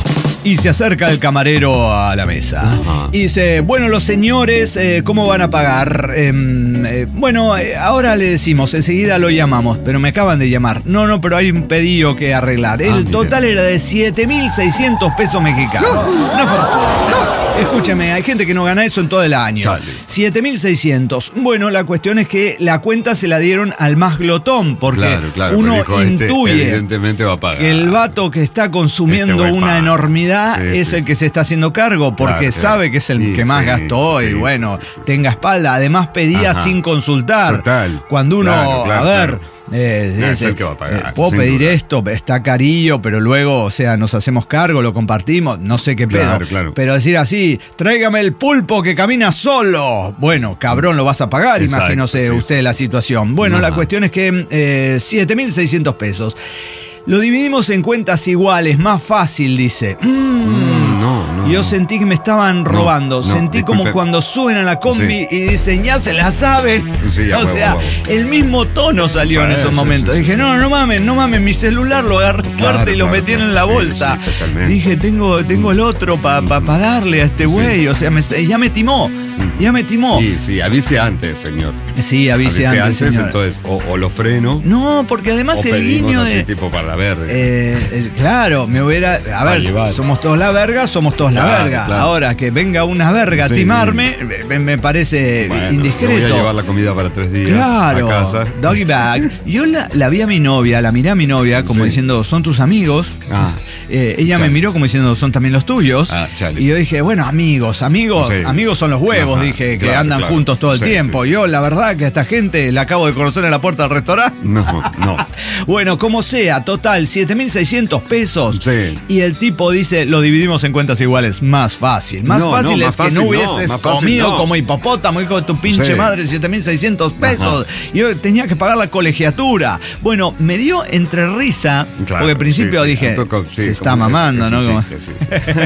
y se acerca el camarero a la mesa. Ajá. Y dice, bueno, los señores, eh, ¿cómo van a pagar? Eh, eh, bueno, eh, ahora le decimos, enseguida lo llamamos, pero me acaban de llamar. No, no, pero hay un pedido que arreglar. El Ah, total era de siete mil seiscientos pesos mexicanos. Una fortuna. Escúchame, hay gente que no gana eso en todo el año. Chale. siete mil seiscientos. Bueno, la cuestión es que la cuenta se la dieron al más glotón, porque Claro, claro, uno pero dijo, este intuye evidentemente va a pagar. que el vato que está consumiendo Este güey una paga. enormidad Sí, es sí, el que se está haciendo cargo, porque Claro, sabe claro. que es el Sí, que más sí, gastó y sí, bueno, sí, sí, sí. tenga espalda. Además pedía Ajá. sin consultar. Total. Cuando uno, Claro, claro, a ver... claro. Eh, Es dice, el que va a pagar, eh, puedo sin pedir duda. esto, está carillo, pero luego, o sea, nos hacemos cargo, lo compartimos, no sé qué pedo. Claro, claro. Pero decir así, tráigame el pulpo que camina solo. Bueno, cabrón, lo vas a pagar, Exacto, imagínese sí, usted sí, la sí. situación. Bueno, Ajá. la cuestión es que eh, siete mil seiscientos pesos. Lo dividimos en cuentas iguales, más fácil, dice. Mm. Mm, no, no. Yo no. sentí que me estaban robando. no, Sentí como disculpe. cuando suben a la combi Sí. y dicen, ya se la saben. Sí, a o huevo, sea, a huevo. el mismo tono salió en Sí, esos sí, momentos. sí, Dije, sí, no, sí. no mames, no mames, mi celular lo agarré Claro, fuerte y lo claro, metieron claro. en la Sí, bolsa. sí, totalmente. Dije, tengo, tengo el otro para pa, pa darle a este Sí. güey. O sea, me- ya me timó. Ya me timó. Sí, sí, avise antes, señor. Sí, avise, antes, señor. entonces, o, o lo freno. No, porque además o el pedimos guiño así de... tipo para la verga. Eh, eh, claro, me hubiera. A ver, llevar. somos todos la verga, somos todos la Claro, verga. claro. Ahora que venga una verga a Sí. timarme, me, me parece Bueno, indiscreto. le voy a llevar la comida para tres días Claro, a casa. doggy bag. Yo la, la vi a mi novia, la miré a mi novia como Sí. diciendo, son tus amigos. Ah, Eh, ella Chale. me miró como diciendo, son también los tuyos. Ah, chale. Y yo dije, bueno, amigos, amigos, Sí. amigos son los huevos, Ajá, dije, que claro, andan claro. juntos todo el Sí, tiempo. sí, sí. Yo, la verdad, que a esta gente la acabo de conocer en la puerta del restaurante. no, no. Bueno, como sea, total, siete mil seiscientos pesos. Sí. Y el tipo dice, lo dividimos en cuentas iguales. Más fácil. Más No, fácil no, es más que no fácil no, hubieses más fácil comido no. como hipopótamo, hijo de tu pinche Sí. madre, siete mil seiscientos pesos. Y yo tenía que pagar la colegiatura. Bueno, me dio entre risa, Claro, porque al principio sí, sí, dije, un poco, sí, se está como- mamando, es ¿no? un Como- chiste, sí,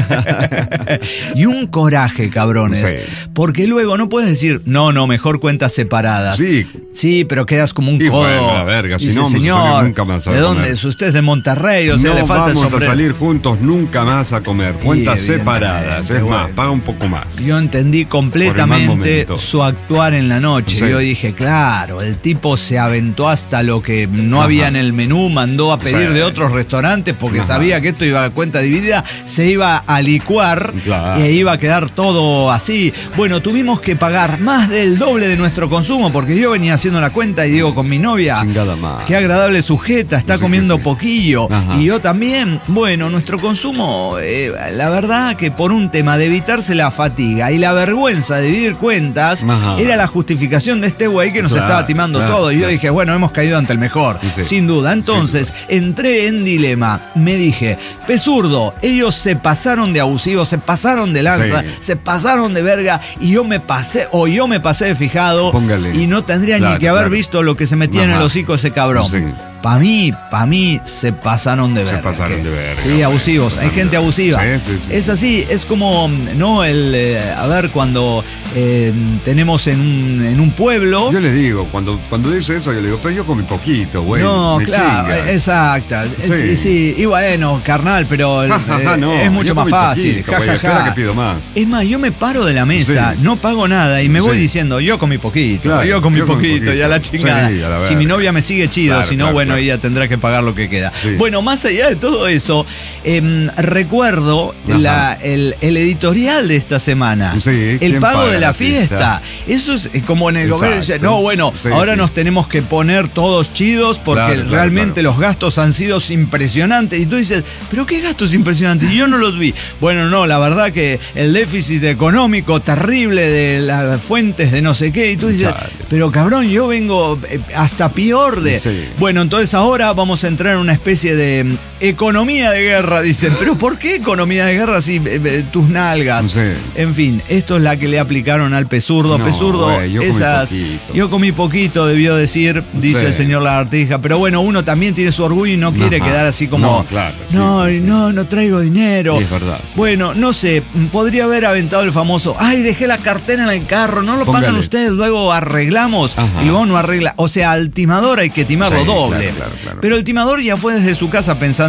sí. y un coraje, cabrones. Sí. Porque luego no puedes decir, no, no, mejor cuentas separadas. Sí. Sí, pero quedas como un Y codo. bueno, la verga, si Dice, no vamos a salir señor, nunca más a ¿de dónde comer". es? Usted es de Monterrey, o sea, no le falta el vamos a sombrero. salir juntos nunca más a comer. Cuentas Sí, separadas. Es evidentemente, más, bueno. paga un poco más. Yo entendí completamente momento. su actuar en la noche. Sí. Yo dije, claro, el tipo se aventó hasta lo que no Ajá. había en el menú, mandó a pedir Sí. de otros restaurantes porque Ajá. sabía que esto iba a cuenta dividida, se iba a licuar Claro. y iba a quedar todo así. Bueno, tuvimos que pagar más del doble de nuestro consumo porque yo venía haciendo la cuenta y digo con mi novia, Chingada más. qué agradable sujeta, está Sí, comiendo sí. poquillo. Ajá. Y yo también. Bueno, nuestro consumo, eh, la verdad que por un tema de evitarse la fatiga y la vergüenza de dividir cuentas, Ajá. era la justificación de este güey que nos Claro, estaba timando claro, todo. Y yo claro. dije, bueno, hemos caído ante el mejor. Sí. Sin duda. Entonces, entré en dilema. Me dije, pesurdo, ellos se pasaron de abusivos, se pasaron de lanza, Sí. se pasaron de verga y yo me pasé, o yo me pasé de fijado Póngale. y no tendría Claro, ni que haber claro. visto lo que se metía en el Ajá. hocico ese cabrón. Sí. Pa' mí, pa' mí se pasaron de Se verga. pasaron que- de verga, Sí, güey, abusivos. se Hay pasaron gente de verga. abusiva. Sí, sí, sí, es sí. así, es como, ¿no? El, eh, a ver, cuando eh, tenemos en un, en un pueblo. Yo le digo, cuando, cuando dice eso, yo le digo, pero yo comí poquito, güey. no, me claro, chingas. exacta. Sí. Sí. sí, y bueno, carnal, pero eh, Ja, ja, ja, no, es mucho yo más comí fácil. poquito, Ja, güey, ja, espera ja. que pido más. Es más, yo me paro de la mesa, Sí. no pago nada y me voy Sí. diciendo, yo comí poquito, Claro, yo comí yo comí poquito, poquito. y a la chingada. Sí, a la si verga. mi novia me sigue chido, Claro, si no, claro, bueno, claro. ella tendrá que pagar lo que queda. Sí. Bueno, más allá de todo eso, em, recuerdo Ajá. la, el, el editorial de esta semana. Sí, el ¿quién pago paga de la la fiesta. fiesta? Eso es eh, como en el gobierno. dice, Exacto. No, bueno, Sí, ahora sí. nos tenemos que poner todos chidos porque Claro, claro, realmente claro. los gastos han sido impresionantes. Y tú dices, ¿pero qué gastos impresionantes? Y yo no los vi. Bueno, no, la verdad que el déficit económico terrible de las fuentes de no sé qué. Y tú dices, Chale. pero cabrón, yo vengo eh, hasta peor de. Sí. Bueno, entonces ahora vamos a entrar en una especie de mm, economía de guerra. Dicen, ¿pero por qué economía de guerra si eh, eh, tus nalgas? Sí. En fin, esto es la que le aplicaron al pesurdo. No, Pesurdo, güey, yo comí esas. poquito. Yo comí poquito, debió decir, dice Sí. el señor Lagartija. Pero bueno, uno también tiene su orgullo y no quiere Ajá. quedar así como. No, claro, sí, no, sí, sí. no, no traigo dinero. Es verdad, sí. Bueno, no sé, podría haber aventado el famoso, ay, dejé la cartera en el carro, no lo pagan Póngale. ustedes, luego arreglamos. Ajá. Y luego no arregla. O sea, al timador hay que timarlo Sí, doble. claro, claro, claro. Pero el timador ya fue desde su casa pensando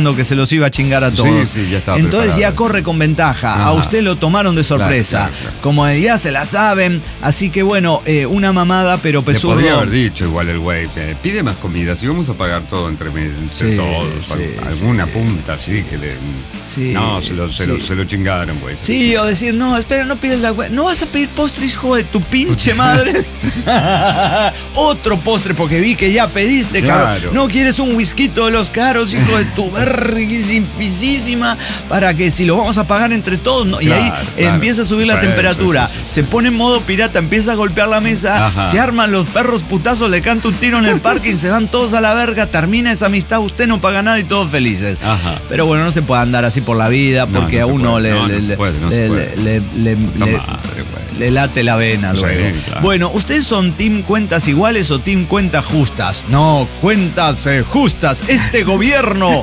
pensando que se los iba a chingar a todos. Sí, sí, ya estaba Entonces preparado. ya corre con ventaja. Ajá. A usted lo tomaron de sorpresa. Claro, claro, claro. Como ya se la saben. Así que bueno, eh, una mamada, pero Le pesudo. podría haber dicho igual el güey, que pide más comida, si vamos a pagar todo entre, entre Sí, todos, sí, alguna punta así que le... Sí, no, se lo, se, sí. lo, se lo chingaron, güey. Sí, o decir, no, espera, no pides la... ¿No vas a pedir postre, hijo de tu pinche madre? Otro postre, porque vi que ya pediste, Claro. caro. ¿No quieres un whisky de los caros, hijo de tu verguísima? Para que si lo vamos a pagar entre todos, ¿no? Y Claro, ahí claro. empieza a subir la Sí, temperatura. sí, sí, sí, sí. Se pone en modo pirata, empieza a golpear la mesa, Ajá. se arman los perros putazos, le canta un tiro en el parking, se van todos a la verga, termina esa amistad, usted no paga nada y todos felices. Ajá. Pero bueno, no se puede andar así por la vida, No, porque no a se uno puede. le, No, no le, se le- puede, no se le- puede. le- le- Puta le- madre, güey. le late la vena Sí, luego. claro. Bueno, ¿ustedes son team cuentas iguales o team cuentas justas? No, cuentas eh, justas. Este gobierno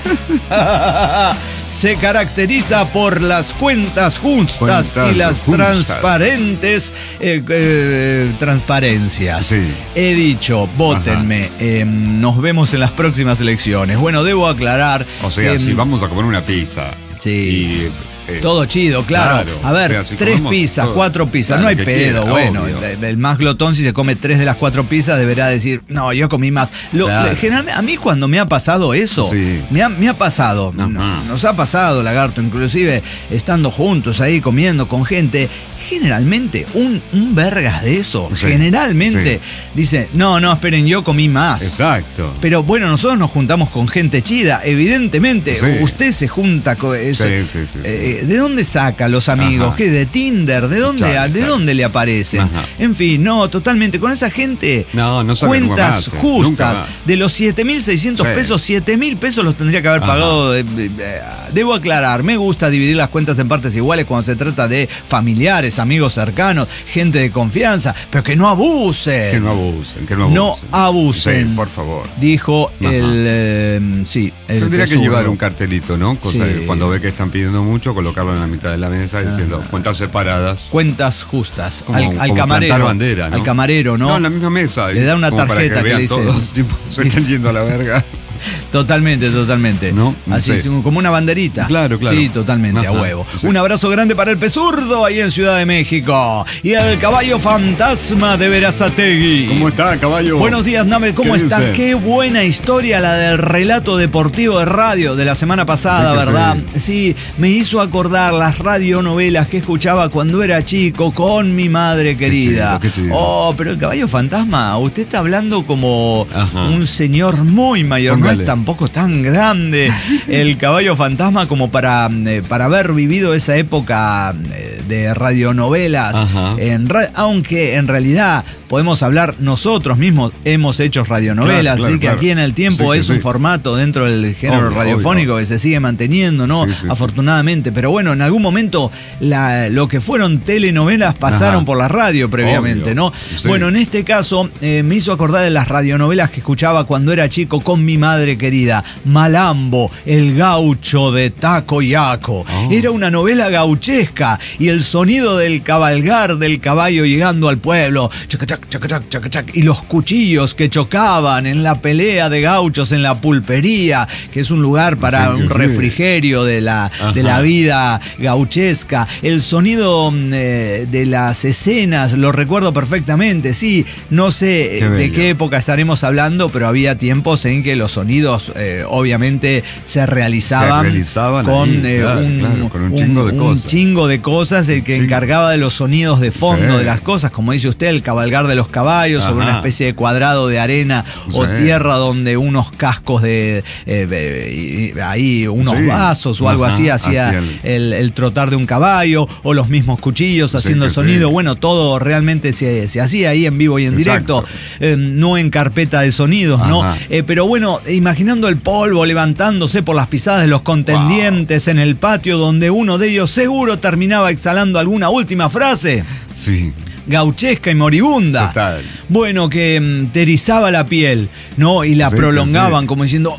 se caracteriza por las cuentas justas Cuentas y las justas. transparentes eh, eh, transparencias. Sí. He dicho, vótenme. Eh, nos vemos en las próximas elecciones. Bueno, debo aclarar. O sea, que, si vamos a comer una pizza. Sí. Y, eh, todo chido, claro. claro. A ver, O sea, si tres comemos pizzas, todo- cuatro pizzas, claro, no hay que pedo. quiera, Bueno, obvio. el, el más glotón, si se come tres de las cuatro pizzas, deberá decir, no, yo comí más. Lo, Claro. Generalmente, a mí cuando me ha pasado eso, Sí. me, ha, me ha pasado, Ajá. no- nos ha pasado, Lagarto, inclusive estando juntos ahí comiendo con gente. Generalmente, un, un vergas de eso, Sí, generalmente, dice, no, no, esperen, yo comí más. Exacto. Pero bueno, nosotros nos juntamos con gente chida, evidentemente. Sí. Usted se junta con eso. Sí, sí, sí, sí. Eh, ¿De dónde saca los amigos? Ajá. ¿Qué? ¿De Tinder? ¿De dónde, Exacto, ¿de exacto. dónde le aparecen? Ajá. En fin, no, totalmente. Con esa gente, No, no sabe nunca cuentas más, eh, nunca justas. más. De los siete mil seiscientos Sí. pesos, siete mil pesos los tendría que haber Ajá. pagado. eh, eh, debo aclarar, me gusta dividir las cuentas en partes iguales cuando se trata de familiares, amigos cercanos, gente de confianza, pero que no abusen. Que no abusen, que no No abusen. abusen. Sí, por favor. Dijo Ajá. el. eh, sí, el Tendría que pesudo. llevar un cartelito, ¿no? Cosa Sí. que cuando ve que están pidiendo mucho, colocarlo en la mitad de la mesa diciendo cuentas separadas. Cuentas justas. Como- al, al como camarero. plantar bandera, ¿no? Al camarero, ¿no? No, en la misma mesa. Le da una como para tarjeta que vean le dice- todos, tipo, se están yendo a la verga. Totalmente, totalmente. No, Así, sí. como una banderita. Claro, claro. Sí, totalmente, Ajá, a huevo. sí. Un abrazo grande para el Pesurdo ahí en Ciudad de México. Y el caballo fantasma de Verazategui. ¿Cómo está, caballo? Buenos días, Name, ¿cómo ¿Qué están? dice? Qué buena historia la del relato deportivo de radio de la semana pasada, Sí que ¿verdad? Sí. me hizo acordar las radionovelas que escuchaba cuando era chico con mi madre querida. chido, qué chido. Oh, pero el caballo fantasma, usted está hablando como Ajá. un señor muy mayor, no Póngale. es tampoco tan grande el caballo fantasma como para, eh, para haber vivido esa época eh, de radionovelas. Ajá. En ra- aunque en realidad podemos hablar, nosotros mismos hemos hecho radionovelas, Claro, claro, así que claro. aquí en el tiempo Sí que es un sí. formato dentro del género Obvio, radiofónico obvio. que se sigue manteniendo, ¿no? Sí, sí, sí. Afortunadamente. Pero bueno, en algún momento la- lo que fueron telenovelas pasaron Ajá. por la radio previamente, Obvio. ¿no? Sí. Bueno, en este caso eh, me hizo acordar de las radionovelas que escuchaba cuando era chico con mi madre querida. Malambo, el gaucho de Taco Yaco. Oh. Era una novela gauchesca y el sonido del cabalgar del caballo llegando al pueblo. Chacachac, chacachac, chacachac. Y los cuchillos que chocaban en la pelea de gauchos en la pulpería, que es un lugar para Sí, que un sí. refrigerio de la, de Ajá. la vida gauchesca. El sonido mm, eh, de las escenas, lo recuerdo perfectamente. Sí, no sé Qué de bello. qué época estaremos hablando, pero había tiempos en que los sonidos eh, obviamente se realizaban, Se realizaban con, ahí, eh, claro, un, claro, con un chingo de un cosas. chingo de cosas, el que Sí. encargaba de los sonidos de fondo Sí. de las cosas, como dice usted, el cabalgar de los caballos sobre Ajá. una especie de cuadrado de arena o Sí. tierra donde unos cascos de eh, eh, y- ahí unos Sí. vasos o algo Ajá, así hacía hacía el, el- el trotar de un caballo o los mismos cuchillos Sí, haciendo que el sonido. sí. Bueno, todo realmente se, se hacía ahí en vivo y en Exacto. directo, eh, no en carpeta de sonidos, ¿no? Ajá. Eh, pero bueno, imaginando el polvo levantándose por las pisadas de los contendientes en el patio donde uno de ellos seguro terminaba exhalando alguna última frase Sí. gauchesca y moribunda. Total. Bueno, que mm, te erizaba la piel, ¿no? Y la Sí, prolongaban sí. como diciendo,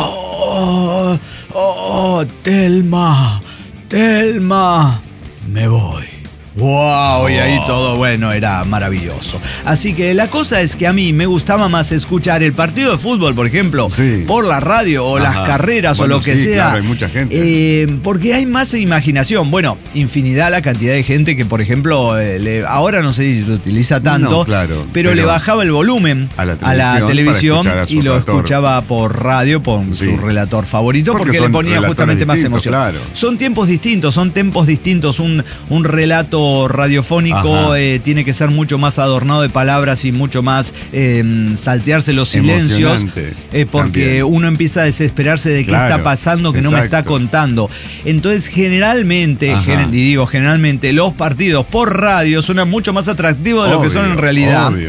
oh, oh, oh, Telma, Telma, me voy. Wow, y ahí Oh. todo, bueno, era maravilloso. Así que la cosa es que a mí me gustaba más escuchar el partido de fútbol, por ejemplo, Sí. por la radio o Ajá. las carreras Bueno, o lo que sí, sea. claro, hay mucha gente. Eh, porque hay más imaginación. Bueno, infinidad la cantidad de gente que, por ejemplo, eh, le- ahora no sé si lo utiliza tanto, No, claro, pero, pero le bajaba el volumen a la a televisión la para televisión escuchar a su y lo relator. escuchaba por radio, por Sí. su relator favorito, Porque porque, le son ponía relatores justamente más distintos, emoción. claro. Son tiempos distintos, son tempos distintos. Un, un relato radiofónico Ajá. eh, tiene que ser mucho más adornado de palabras y mucho más eh, saltearse los silencios. Emocionante, eh, porque también. uno empieza a desesperarse de qué Claro, está pasando que no me está exacto. contando. Entonces, generalmente, Ajá. gen- y digo generalmente, los partidos por radio suenan mucho más atractivos de lo que son en Obvio, realidad. obvio.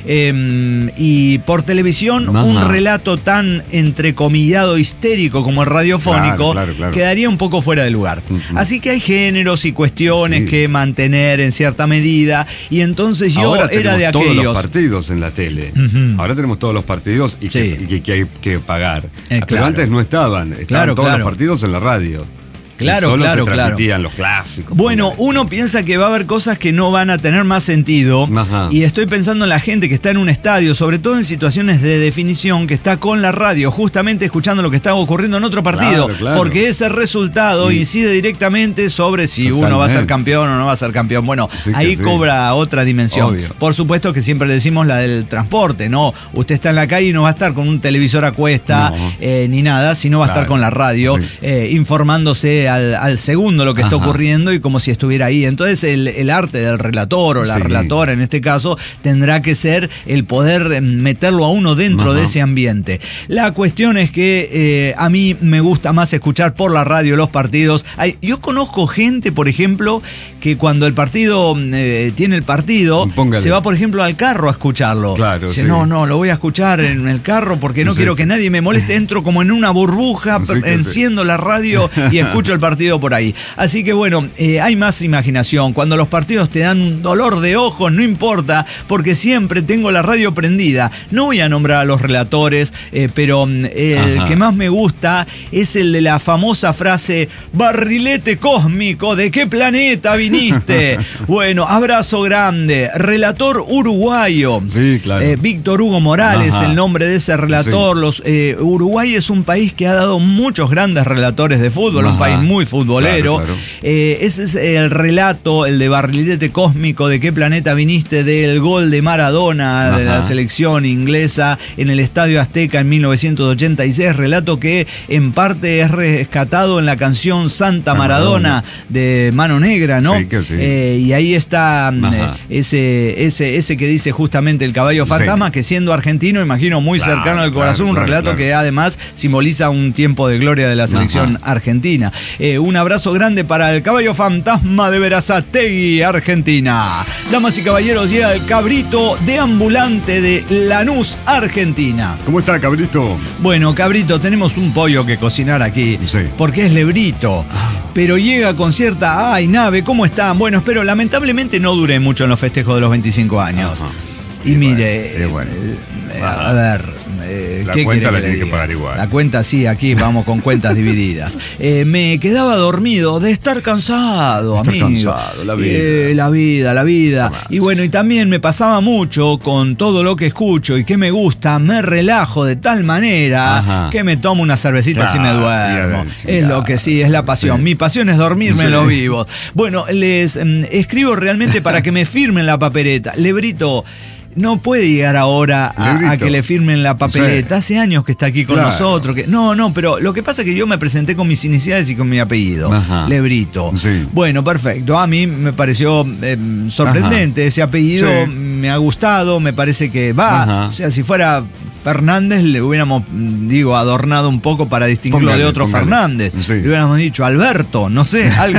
Eh, y por televisión, Ajá. un relato tan entrecomillado, histérico como el radiofónico, Claro, claro, claro. quedaría un poco fuera de lugar. Ujú. Así que hay géneros y cuestiones Sí. que mantener en cierta medida. Y entonces yo Ahora era de tenemos todos aquellos. los partidos en la tele. Ujú. Ahora tenemos todos los partidos y, Sí. que, y que- que hay que pagar. Eh, Pero claro. antes no estaban. Estaban Claro, todos claro. los partidos en la radio. Claro, Y solo claro, se claro. transmitían los clásicos. Bueno, uno piensa que va a haber cosas que no van a tener más sentido. Ajá. Y estoy pensando en la gente que está en un estadio, sobre todo en situaciones de definición, que está con la radio, justamente escuchando lo que está ocurriendo en otro partido. Claro, claro. Porque ese resultado Sí. incide directamente sobre si uno Totalmente. va a ser campeón o no va a ser campeón. Bueno, Sí que ahí sí. cobra otra dimensión. Obvio. Por supuesto que siempre le decimos la del transporte, ¿no? Usted está en la calle y no va a estar con un televisor a cuesta No. eh, ni nada, sino va a estar Claro. con la radio Sí. eh, informándose al, al segundo lo que está Ajá. ocurriendo y como si estuviera ahí. Entonces el, el arte del relator o la Sí. relatora en este caso tendrá que ser el poder eh, meterlo a uno dentro Ajá. de ese ambiente. La cuestión es que eh, a mí me gusta más escuchar por la radio los partidos. Hay- yo conozco gente, por ejemplo, que cuando el partido eh, tiene el partido, Póngale. se va, por ejemplo, al carro a escucharlo. Claro, Dice, sí. no, no, lo voy a escuchar en el carro porque no Sí, quiero sí. que nadie me moleste. Entro como en una burbuja, Sí, que sí. enciendo la radio y escucho el partido por ahí. Así que bueno, eh, hay más imaginación. Cuando los partidos te dan un dolor de ojos, no importa, porque siempre tengo la radio prendida. No voy a nombrar a los relatores, eh, pero mm, el Ajá. que más me gusta es el de la famosa frase, barrilete cósmico, ¿de qué planeta viniste? Bueno, abrazo grande. Relator uruguayo. Sí, claro. Eh, Víctor Hugo Morales, Ajá. el nombre de ese relator. Los, eh, Uruguay es un país que ha dado muchos grandes relatores de fútbol, un Ajá. país muy futbolero. Claro, claro. Eh, ese es el relato, el de barrilete cósmico, de qué planeta viniste, del gol de Maradona, de la Ajá. selección inglesa en el Estadio Azteca en mil novecientos ochenta y seis, relato que en parte es rescatado en la canción Santa Maradona de Mano Negra, ¿no? Sí, que sí. Eh, y ahí está mm, Ajá. eh, ese, ese, ese que dice justamente el caballo Sí. fantasma, que siendo argentino, imagino muy Claro, cercano al claro, corazón, un claro, relato claro. que además simboliza un tiempo de gloria de la selección Ajá. argentina. Eh, un abrazo grande para el caballo fantasma de Berazategui, Argentina. Damas y caballeros, llega el cabrito deambulante de Lanús, Argentina. ¿Cómo está, cabrito? Bueno, cabrito, tenemos un pollo que cocinar aquí, Sí. porque es lebrito, pero llega con cierta, ay, nave, ¿cómo están? Bueno, espero, lamentablemente no duré mucho en los festejos de los veinticinco años. Ajá. Y, Y mire, bueno, y bueno. eh, eh, a ver, eh, La ¿qué cuenta quiere la le tiene que diga? pagar igual. La cuenta sí, aquí vamos con cuentas divididas. Eh, me quedaba dormido de estar cansado, Estar amigo. cansado, la vida. Eh, la vida, la vida. Y bueno, y también me pasaba mucho con todo lo que escucho y que me gusta, me relajo de tal manera Ajá. que me tomo una cervecita Claro, y me y duermo. adentro, Es lo claro. que sí, es la pasión. Sí. Mi pasión es dormirme Sí. en los vivos. Bueno, les mm, escribo realmente para que me firmen la papeleta. Lebrito no puede llegar ahora a, Lebrito. a que le firmen la papeleta. Hace años que está aquí con Claro. nosotros. Que, no, no, pero lo que pasa es que yo me presenté con mis iniciales y con mi apellido. Ajá. Lebrito. Sí. Bueno, perfecto. A mí me pareció eh, sorprendente. Ajá. Ese apellido Sí. me ha gustado, me parece que va. Ajá. O sea, si fuera Fernández, le hubiéramos, mm, digo, adornado un poco para distinguirlo Póngale, de otro póngale. Fernández. Sí. Le hubiéramos dicho Alberto, no sé, algo.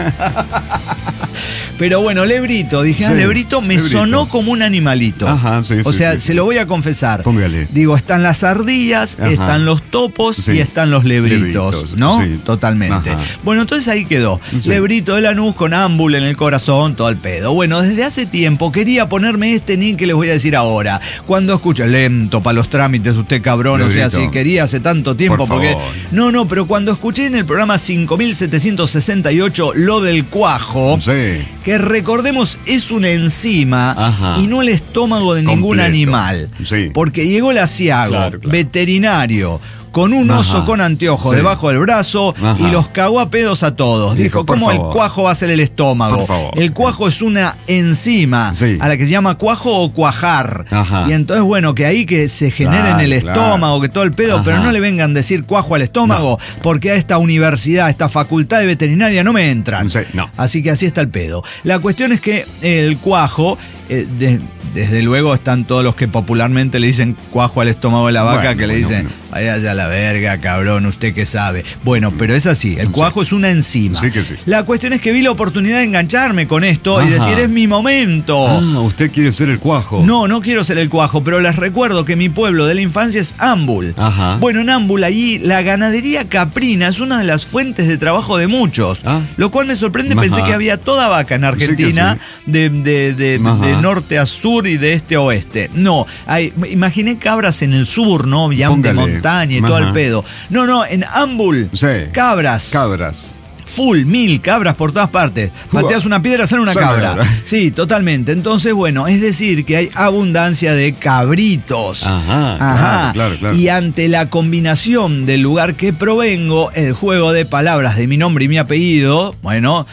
Pero bueno, Lebrito, dije, ah, Sí, Lebrito me Lebrito. sonó como un animalito. Ajá, sí, O sí, sea, sí, se sí. lo voy a confesar. Póngale. Digo, están las ardillas, Ajá. están los topos Sí. y están los lebritos, Lebritos, ¿no? sí. Totalmente. Ajá. Bueno, entonces ahí quedó. Sí. Lebrito de Lanús con ámbula en el corazón, todo el pedo. Bueno, desde hace tiempo quería ponerme este nick que les voy a decir ahora. Cuando escucho lento para los trámites, usted cabrón, o sea, Lebrito. si quería hace tanto tiempo, Por porque. favor. No, no, pero cuando escuché en el programa cinco mil setecientos sesenta y ocho lo del cuajo. Sí. que recordemos es una enzima Ajá. y no el estómago de Completo. ningún animal. Sí. Porque llegó el asiago, Claro, claro. veterinario, con un Ajá. oso con anteojos Sí. debajo del brazo Ajá. y los cagó a pedos a todos. Dijo, Dijo, por ¿cómo el favor. cuajo va a ser el estómago? Por favor. El cuajo es una enzima Sí. a la que se llama cuajo o cuajar. Ajá. Y entonces, bueno, que ahí que se genere Claro, en el claro. estómago, que todo el pedo, Ajá. pero no le vengan a decir cuajo al estómago, porque a esta universidad, a esta facultad de veterinaria no me entran. Sí, no. Así que así está el pedo. La cuestión es que el cuajo, eh, de- desde luego están todos los que popularmente le dicen cuajo al estómago de la vaca, Bueno, que le bueno, dicen, bueno. vaya allá a la verga, cabrón, usted que sabe. Bueno, pero es así, el cuajo es una enzima. Sí que sí. La cuestión es que vi la oportunidad de engancharme con esto y Ajá. decir, es mi momento. Ah, usted quiere ser el cuajo. No, no quiero ser el cuajo, pero les recuerdo que mi pueblo de la infancia es Ámbul. Ajá. Bueno, en Ámbul, allí la ganadería caprina es una de las fuentes de trabajo de muchos. Ah. Lo cual me sorprende, Ajá. pensé que había toda vaca en Argentina, de, de- de- Ajá. de norte a sur y de este a oeste. No, hay, imaginé cabras en el sur, ¿no? Bien de Póngale. montaña y todo Ajá. el pedo. No, no, en Ámbul, Sí. cabras. Cabras. Full, mil cabras por todas partes. Pateas una piedra, sale una Sale una cabra. cabra. Sí, totalmente. Entonces, bueno, es decir que hay abundancia de cabritos. Ajá, Ajá. claro, claro, claro. Y ante la combinación del lugar que provengo, el juego de palabras de mi nombre y mi apellido, bueno,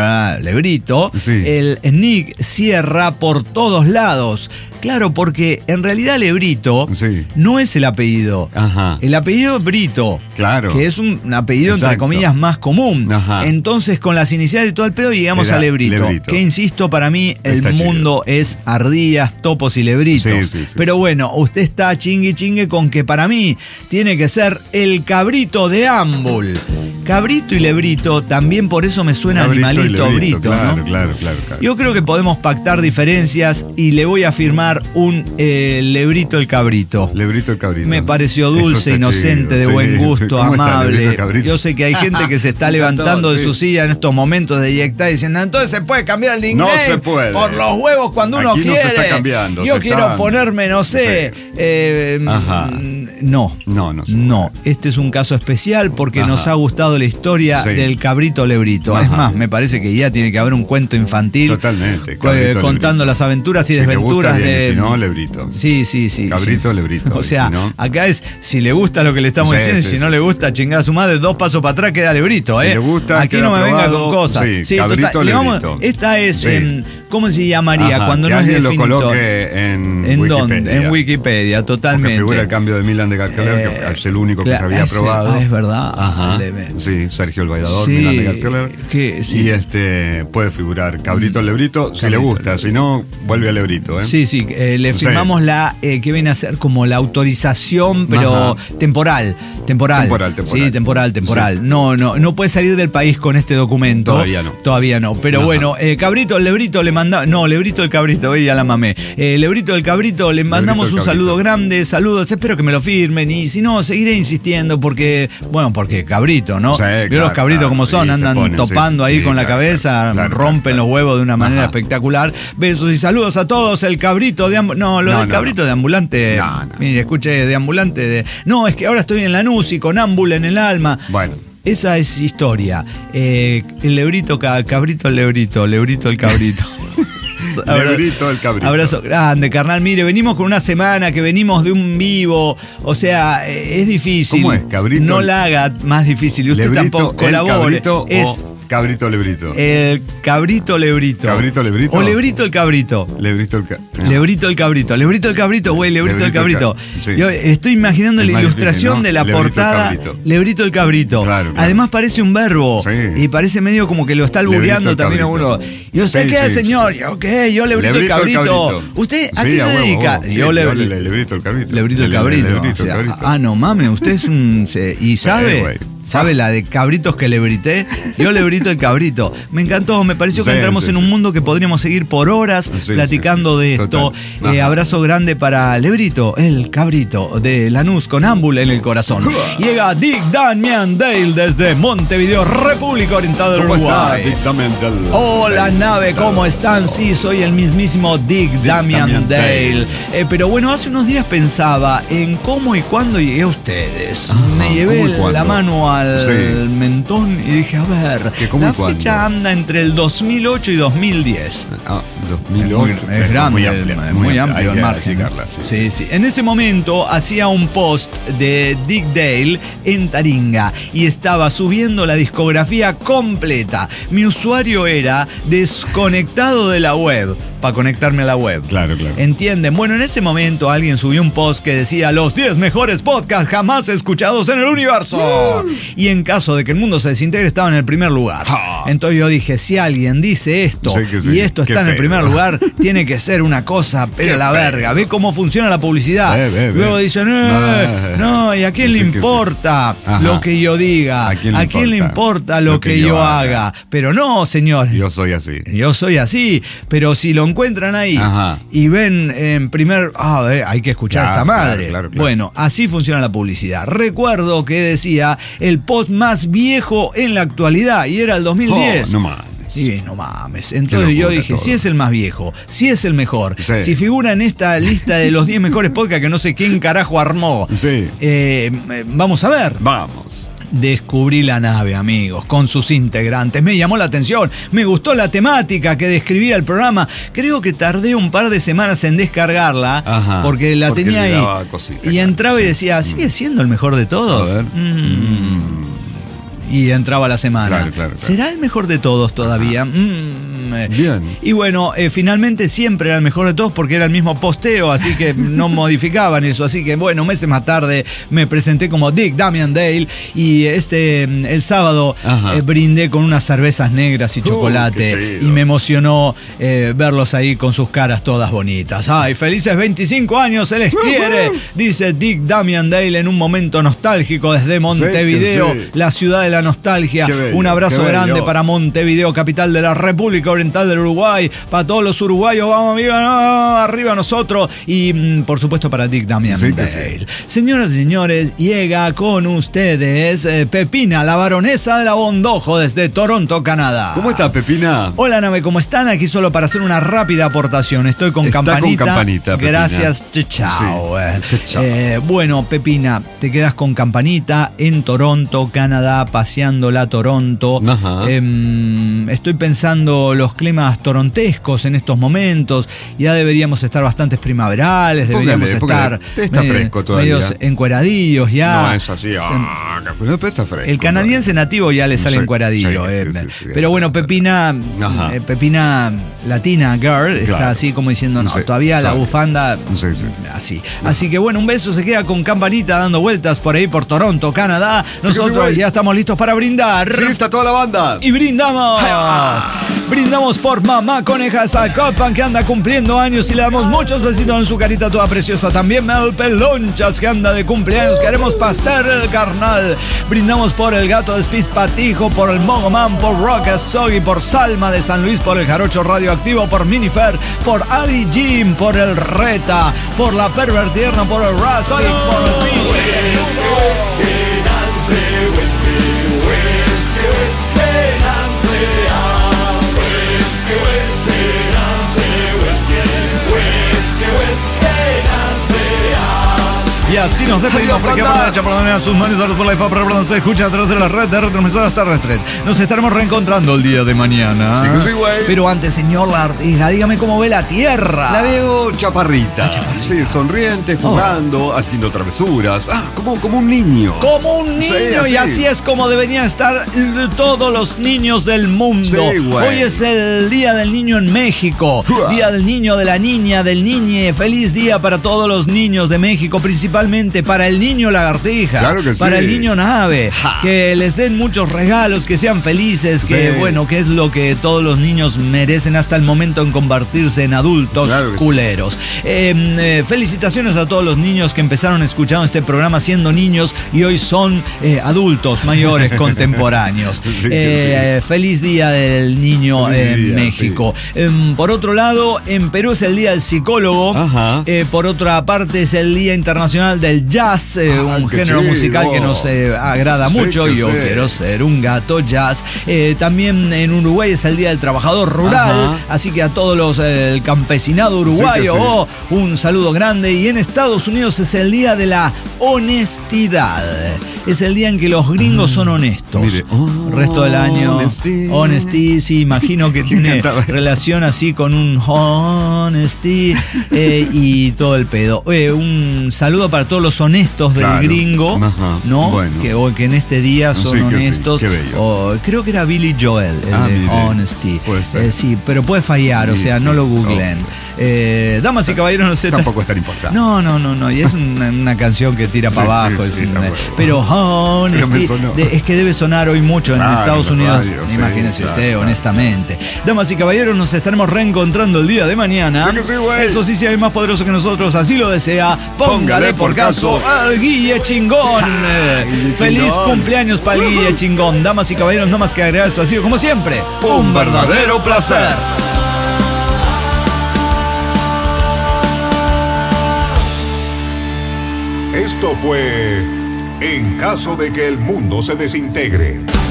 Lebrito, Sí. el nick cierra por todos lados. Claro, porque en realidad Lebrito Sí. no es el apellido. Ajá. El apellido es Brito. Claro. Que es un apellido, entre Exacto. comillas, más común. Ajá. Entonces, con las iniciales y todo el pedo, llegamos Era a Lebrito. Lebrito. Que insisto, para mí, el Está chido. mundo es ardillas, topos y lebritos. Sí, sí, sí, Pero sí. bueno, usted está chingue chingue con que para mí tiene que ser el cabrito de Ámbul. Cabrito y lebrito, también por eso me suena Cabrito y animalito lebrito, brito, claro, ¿no? claro, claro, claro. Yo creo que podemos pactar diferencias y le voy a firmar un eh, lebrito el cabrito. Lebrito el cabrito. Me pareció Eso dulce, está inocente, chido, de sí, buen sí. gusto, ¿Cómo está, amable. Lebrito el cabrito? Yo sé que hay gente que se está Me encantó, levantando de sí. su silla en estos momentos de eyectar diciendo, entonces se puede cambiar el No inglés se puede. por los huevos cuando uno Aquí no quiere. se está cambiando, Yo se quiero está- ponerme, no sé, Sí. eh, Ajá. mm, no. No, no sé. No, este es un caso especial porque Ajá. nos ha gustado la historia Sí. del cabrito lebrito. Ajá. Es más, me parece que ya tiene que haber un cuento infantil Totalmente. eh, cabrito, contando lebrito. las aventuras y Si le gusta, desventuras bien, de... y si no, lebrito. Sí, sí, sí. Cabrito, sí. lebrito. O y sea, si no- acá es, si le gusta lo que le estamos Sí, diciendo, y sí, si no sí, le sí. gusta, chingar a su madre, dos pasos para atrás queda lebrito, Si ¿eh? le gusta, Aquí queda no me venga aprobado. con cosas. Sí, cabrito, le vamos- lebrito. esta es, Sí. em, ¿cómo se llamaría? Ajá, Cuando que no es alguien lo definitor. coloque en, ¿En Wikipedia. dónde? En Wikipedia, Porque totalmente. figura el cambio de Milan de Garkeler, Eh, que es el único que cla- se había ese- aprobado. ah, es verdad. Ajá. Le- Sí, Sergio el bailador, Sí, Milan de Garkeler. que- sí. Y este puede figurar Cabrito Lebrito si le Cabrito, gusta, si no, vuelve a Lebrito, ¿eh? Sí, sí, eh, le Sí. firmamos la eh, que viene a ser como la autorización, pero Ajá. temporal, temporal. Temporal, temporal. Sí, temporal, temporal. No, no, no puede salir del país con este documento. Todavía no. Todavía no. Pero Ajá. bueno, eh, Cabrito, el Lebrito le manda, no, Lebrito el Cabrito, hoy ya la mamé. Eh, Lebrito el Cabrito, le mandamos el un Cabrito. saludo grande, saludos, espero que me lo firmen y si no, seguiré insistiendo porque, bueno, porque Cabrito, ¿no? Sí, Vio claro, los cabritos claro, como son, y se andan ponen, sí, topando sí, ahí sí, con la claro, cabeza, claro, claro, rompen claro. los huevos de una manera Ajá. espectacular. Besos y saludos a todos. El cabrito de ambulante. No, lo No, del no, cabrito no. de ambulante. No, no. Mire, escuche, de ambulante. De... No, es que ahora estoy en Lanús y con ámbula en el alma. Bueno. Esa es historia. Eh, el lebrito, ca- cabrito, el lebrito, lebrito, el cabrito. Abra- Lebrito el Cabrito. Abrazo grande, carnal. Mire, venimos con una semana que venimos de un vivo. O sea, eh, es difícil. ¿Cómo es? Cabrito. No la haga más difícil. Y usted Lebrito, tampoco el colabore. Cabrito Es o Cabrito Lebrito. el cabrito lebrito. ¿Cabrito lebrito? O lebrito el cabrito. Lebrito el ca- no. Lebrito el cabrito, Lebrito el cabrito, güey, Lebrito, Lebrito el el cabrito. ca- sí. Yo estoy imaginando Es la más ilustración difícil, ¿no? de la Lebrito el portada. cabrito. Lebrito el cabrito. Claro, claro. Además parece un verbo. Sí. Y parece medio como que lo está albureando Lebrito el también a uno. cabrito. ¿Y usted Sí, qué es, sí, señor? Yo qué, yo Lebrito, Lebrito el el cabrito. cabrito. ¿Usted a Sí, qué a se huevo, dedica? huevo. Yo Le- le, le- Lebrito el cabrito. Lebrito el Le- le- cabrito. Lebrito O el sea, cabrito. ah, no mames, usted es un. se- ¿Y sabe? güey. ¿Sabe la de cabritos que le brité? Yo le brito el cabrito. Me encantó, me pareció que Sí, entramos sí, en sí. un mundo que podríamos seguir por horas Sí, platicando sí, sí. de esto. Total. Eh, Ajá. abrazo grande para Lebrito, el cabrito de Lanús con ámbula en el corazón. Llega Dick Damian Dale desde Montevideo, República Oriental del ¿Cómo está? Uruguay. Dictamen del... Hola del- nave, ¿cómo están? Sí, soy el mismísimo Dick Damian Damian Dale. Dale. Eh, pero bueno, hace unos días pensaba en cómo y cuándo llegué a ustedes. Ajá, Me llevé ¿cómo y cuándo? la mano al Sí. mentón y dije, a ver, ¿Qué, cómo y la cuándo? fecha anda entre el dos mil ocho y dos mil diez. Ah, dos mil ocho. Es, muy, es grande, muy el- amplio, es muy, amplio hay el que margen. achicarla, sí, Sí, sí. En ese momento hacía un post de Dick Dale en Taringa y estaba subiendo la discografía completa. Mi usuario era desconectado de la web para conectarme a la web. Claro, claro. ¿Entienden? Bueno, en ese momento alguien subió un post que decía los diez mejores podcasts jamás escuchados en el universo. Y en caso de que el mundo se desintegre estaba en el primer lugar. Entonces yo dije, si alguien dice esto Sí que sí. y esto Qué está en el pedo. primer lugar, tiene que ser una cosa, pero Qué la pedo. verga. Ve cómo funciona la publicidad. Ve, ve, ve. Luego dicen, eh, no, ¿y a quién Sí le que sí. importa Ajá. lo que yo diga? ¿A quién le le importa importa lo, que, yo haga? Pero no, señor. Yo soy así. Yo soy así, pero si lo encuentran ahí Ajá. y ven en primer... Ah, eh, hay que escuchar a Claro, esta madre. claro, claro, claro. Bueno, así funciona la publicidad. Recuerdo que decía el post más viejo en la actualidad y era el dos mil diez. Oh, no mames. Sí, no mames. Entonces Qué yo locura dije, todo. si es el más viejo, si es el mejor, Sí. si figura en esta lista de los diez mejores podcasts que no sé quién carajo armó, Sí. eh, eh, vamos a ver. Vamos. Descubrí la nave, amigos, con sus integrantes. Me llamó la atención, me gustó la temática que describía el programa. Creo que tardé un par de semanas en descargarla, Ajá, porque la porque tenía le ahí. daba cosita, Y claro, entraba y sí. decía, ¿sigue siendo el mejor de todos? A ver. Mm. Y entraba la semana. Claro, claro, claro. ¿Será el mejor de todos todavía? Mm, eh. Bien. Y bueno, eh, finalmente siempre era el mejor de todos porque era el mismo posteo, así que no modificaban eso. Así que bueno, meses más tarde me presenté como Dick Damian Dale y este mm, el sábado Ajá. eh, brindé con unas cervezas negras y Uh, chocolate qué y chido. me emocionó eh, verlos ahí con sus caras todas bonitas. ¡Ay, felices veinticinco años! Se les quiere, dice Dick Damian Dale en un momento nostálgico desde Montevideo, sí. la ciudad de la nostalgia. Qué bello, Un abrazo qué grande bello. para Montevideo, capital de la República Oriental del Uruguay. Para todos los uruguayos, vamos amigos, no, arriba nosotros. Y mm, por supuesto para Dick Damian Sí que Dale. Señoras y señores, llega con ustedes eh, Pepina, la baronesa de la Bondojo desde Toronto, Canadá. ¿Cómo está, Pepina? Hola, nave, ¿cómo están? Aquí solo para hacer una rápida aportación. Estoy con Está con campanita. campanita, Pepina. Gracias, chao. Sí, chao. Eh, bueno, Pepina, te quedas con campanita en Toronto, Canadá, paseando la Toronto. Ajá. Em, estoy pensando los climas torontescos en estos momentos. Ya deberíamos estar bastantes primaverales, Póngale, deberíamos póngale. estar Está medio- fresco todavía. medios encueradillos ya. No es así. Ah, pero está fresco. El canadiense nativo ya le sale Sí, encueradillo. sí, eh. sí, sí, sí, Pero bueno, Pepina, Ajá. eh, Pepina Latina Girl, está Claro. así como diciendo, no, Sí, todavía la claro. bufanda, Sí, sí, sí. así. Así que bueno, un beso, se queda con campanita dando vueltas por ahí por Toronto, Canadá. Sí, que sí, Nosotros güey. ya estamos listos para brindar. Sí, está toda la banda. Y brindamos. Brindamos por Mamá Coneja Zacopan, que anda cumpliendo años y le damos muchos besitos en su carita toda preciosa. También Mel Pelonchas, que anda de cumpleaños. Queremos pastel el carnal. Brindamos por el gato de Spiz Patijo, por el Mogoman, por Rock Soggy, por Salma de San Luis, por el Jarocho Radioactivo, por Minifer, por Ali Jim, por el Reta, por la Pervertierna, por el Raspi, por el Y así nos despedimos por aquí por la derecha, por la derecha, sus manos, por la iPhone, por donde se escucha a través de la red de retransmisoras terrestres. Nos estaremos reencontrando el día de mañana. Sí que sí, güey. Pero antes, señor Lartiga, dígame cómo ve la Tierra. La veo chaparrita. Ah, chaparrita. Sí, sonriente, jugando, haciendo travesuras. Ah, como, como un niño. Como un niño, Sí, así. y así es como deberían estar l- todos los niños del mundo. Sí, güey. Hoy es el Día del Niño en México, Uah. Día del Niño, de la Niña, del Niñe. Feliz día para todos los niños de México, principalmente para el niño lagartija, Claro que sí. para el niño nave, Ja. que les den muchos regalos, que sean felices, que Sí. bueno, que es lo que todos los niños merecen hasta el momento en convertirse en adultos Claro que sí. culeros. Eh, eh, felicitaciones a todos los niños que empezaron escuchando este programa siendo niños y hoy son eh, adultos mayores contemporáneos. Sí, sí, Eh, Feliz Día del Niño Feliz en día, México. Em, por otro lado, en Perú es el Día del Psicólogo. Ajá. Eh, por otra parte, es el Día Internacional Internacional del Jazz, eh, Ah, un qué género chido. musical que nos eh, agrada Sí, mucho. que Yo sí. quiero ser un gato jazz. Eh, también en Uruguay es el Día del Trabajador Rural, Ajá. así que a todos los eh, el campesinado uruguayo, Sí, que sí. oh, un saludo grande. Y en Estados Unidos es el Día de la Honestidad. Es el día en que los gringos son honestos. Mire, El resto del año, honesty. honesty, sí, imagino que tiene encantaba. relación así con un honesty eh, y todo el pedo. Eh, un saludo para todos los honestos del Claro. gringo, Ajá. ¿no? Bueno. Que, o que en este día son Sí, que sí. honestos. Qué bello. O, creo que era Billy Joel, el Ah, de mire. Honesty. Puede ser. Eh, sí, pero puede fallar, o Sí, sea, sí. no lo googlen. Oh. Eh, damas y caballeros, no sé. Tampoco es tan importante. No, no, no, no. Y es una, una canción que tira Sí, para abajo. sí, es sí, un- a huevo. pero Honesty, Pero me sonó. de- es que debe sonar hoy mucho en Claro, Estados en la Unidos. radio, sí, Imagínese claro, usted, claro. honestamente. Damas y caballeros, nos estaremos reencontrando el día de mañana. Sí que sí, güey. Eso sí, si hay más poderoso que nosotros, así lo desea. Póngale, Póngale por por caso caso. al Guille Chingón. Eh, Guille Feliz Chingón. cumpleaños para el Guille Chingón. Damas y caballeros, no más que agregar, esto ha sido como siempre un verdadero placer. Esto fue En caso de que el mundo se desintegre.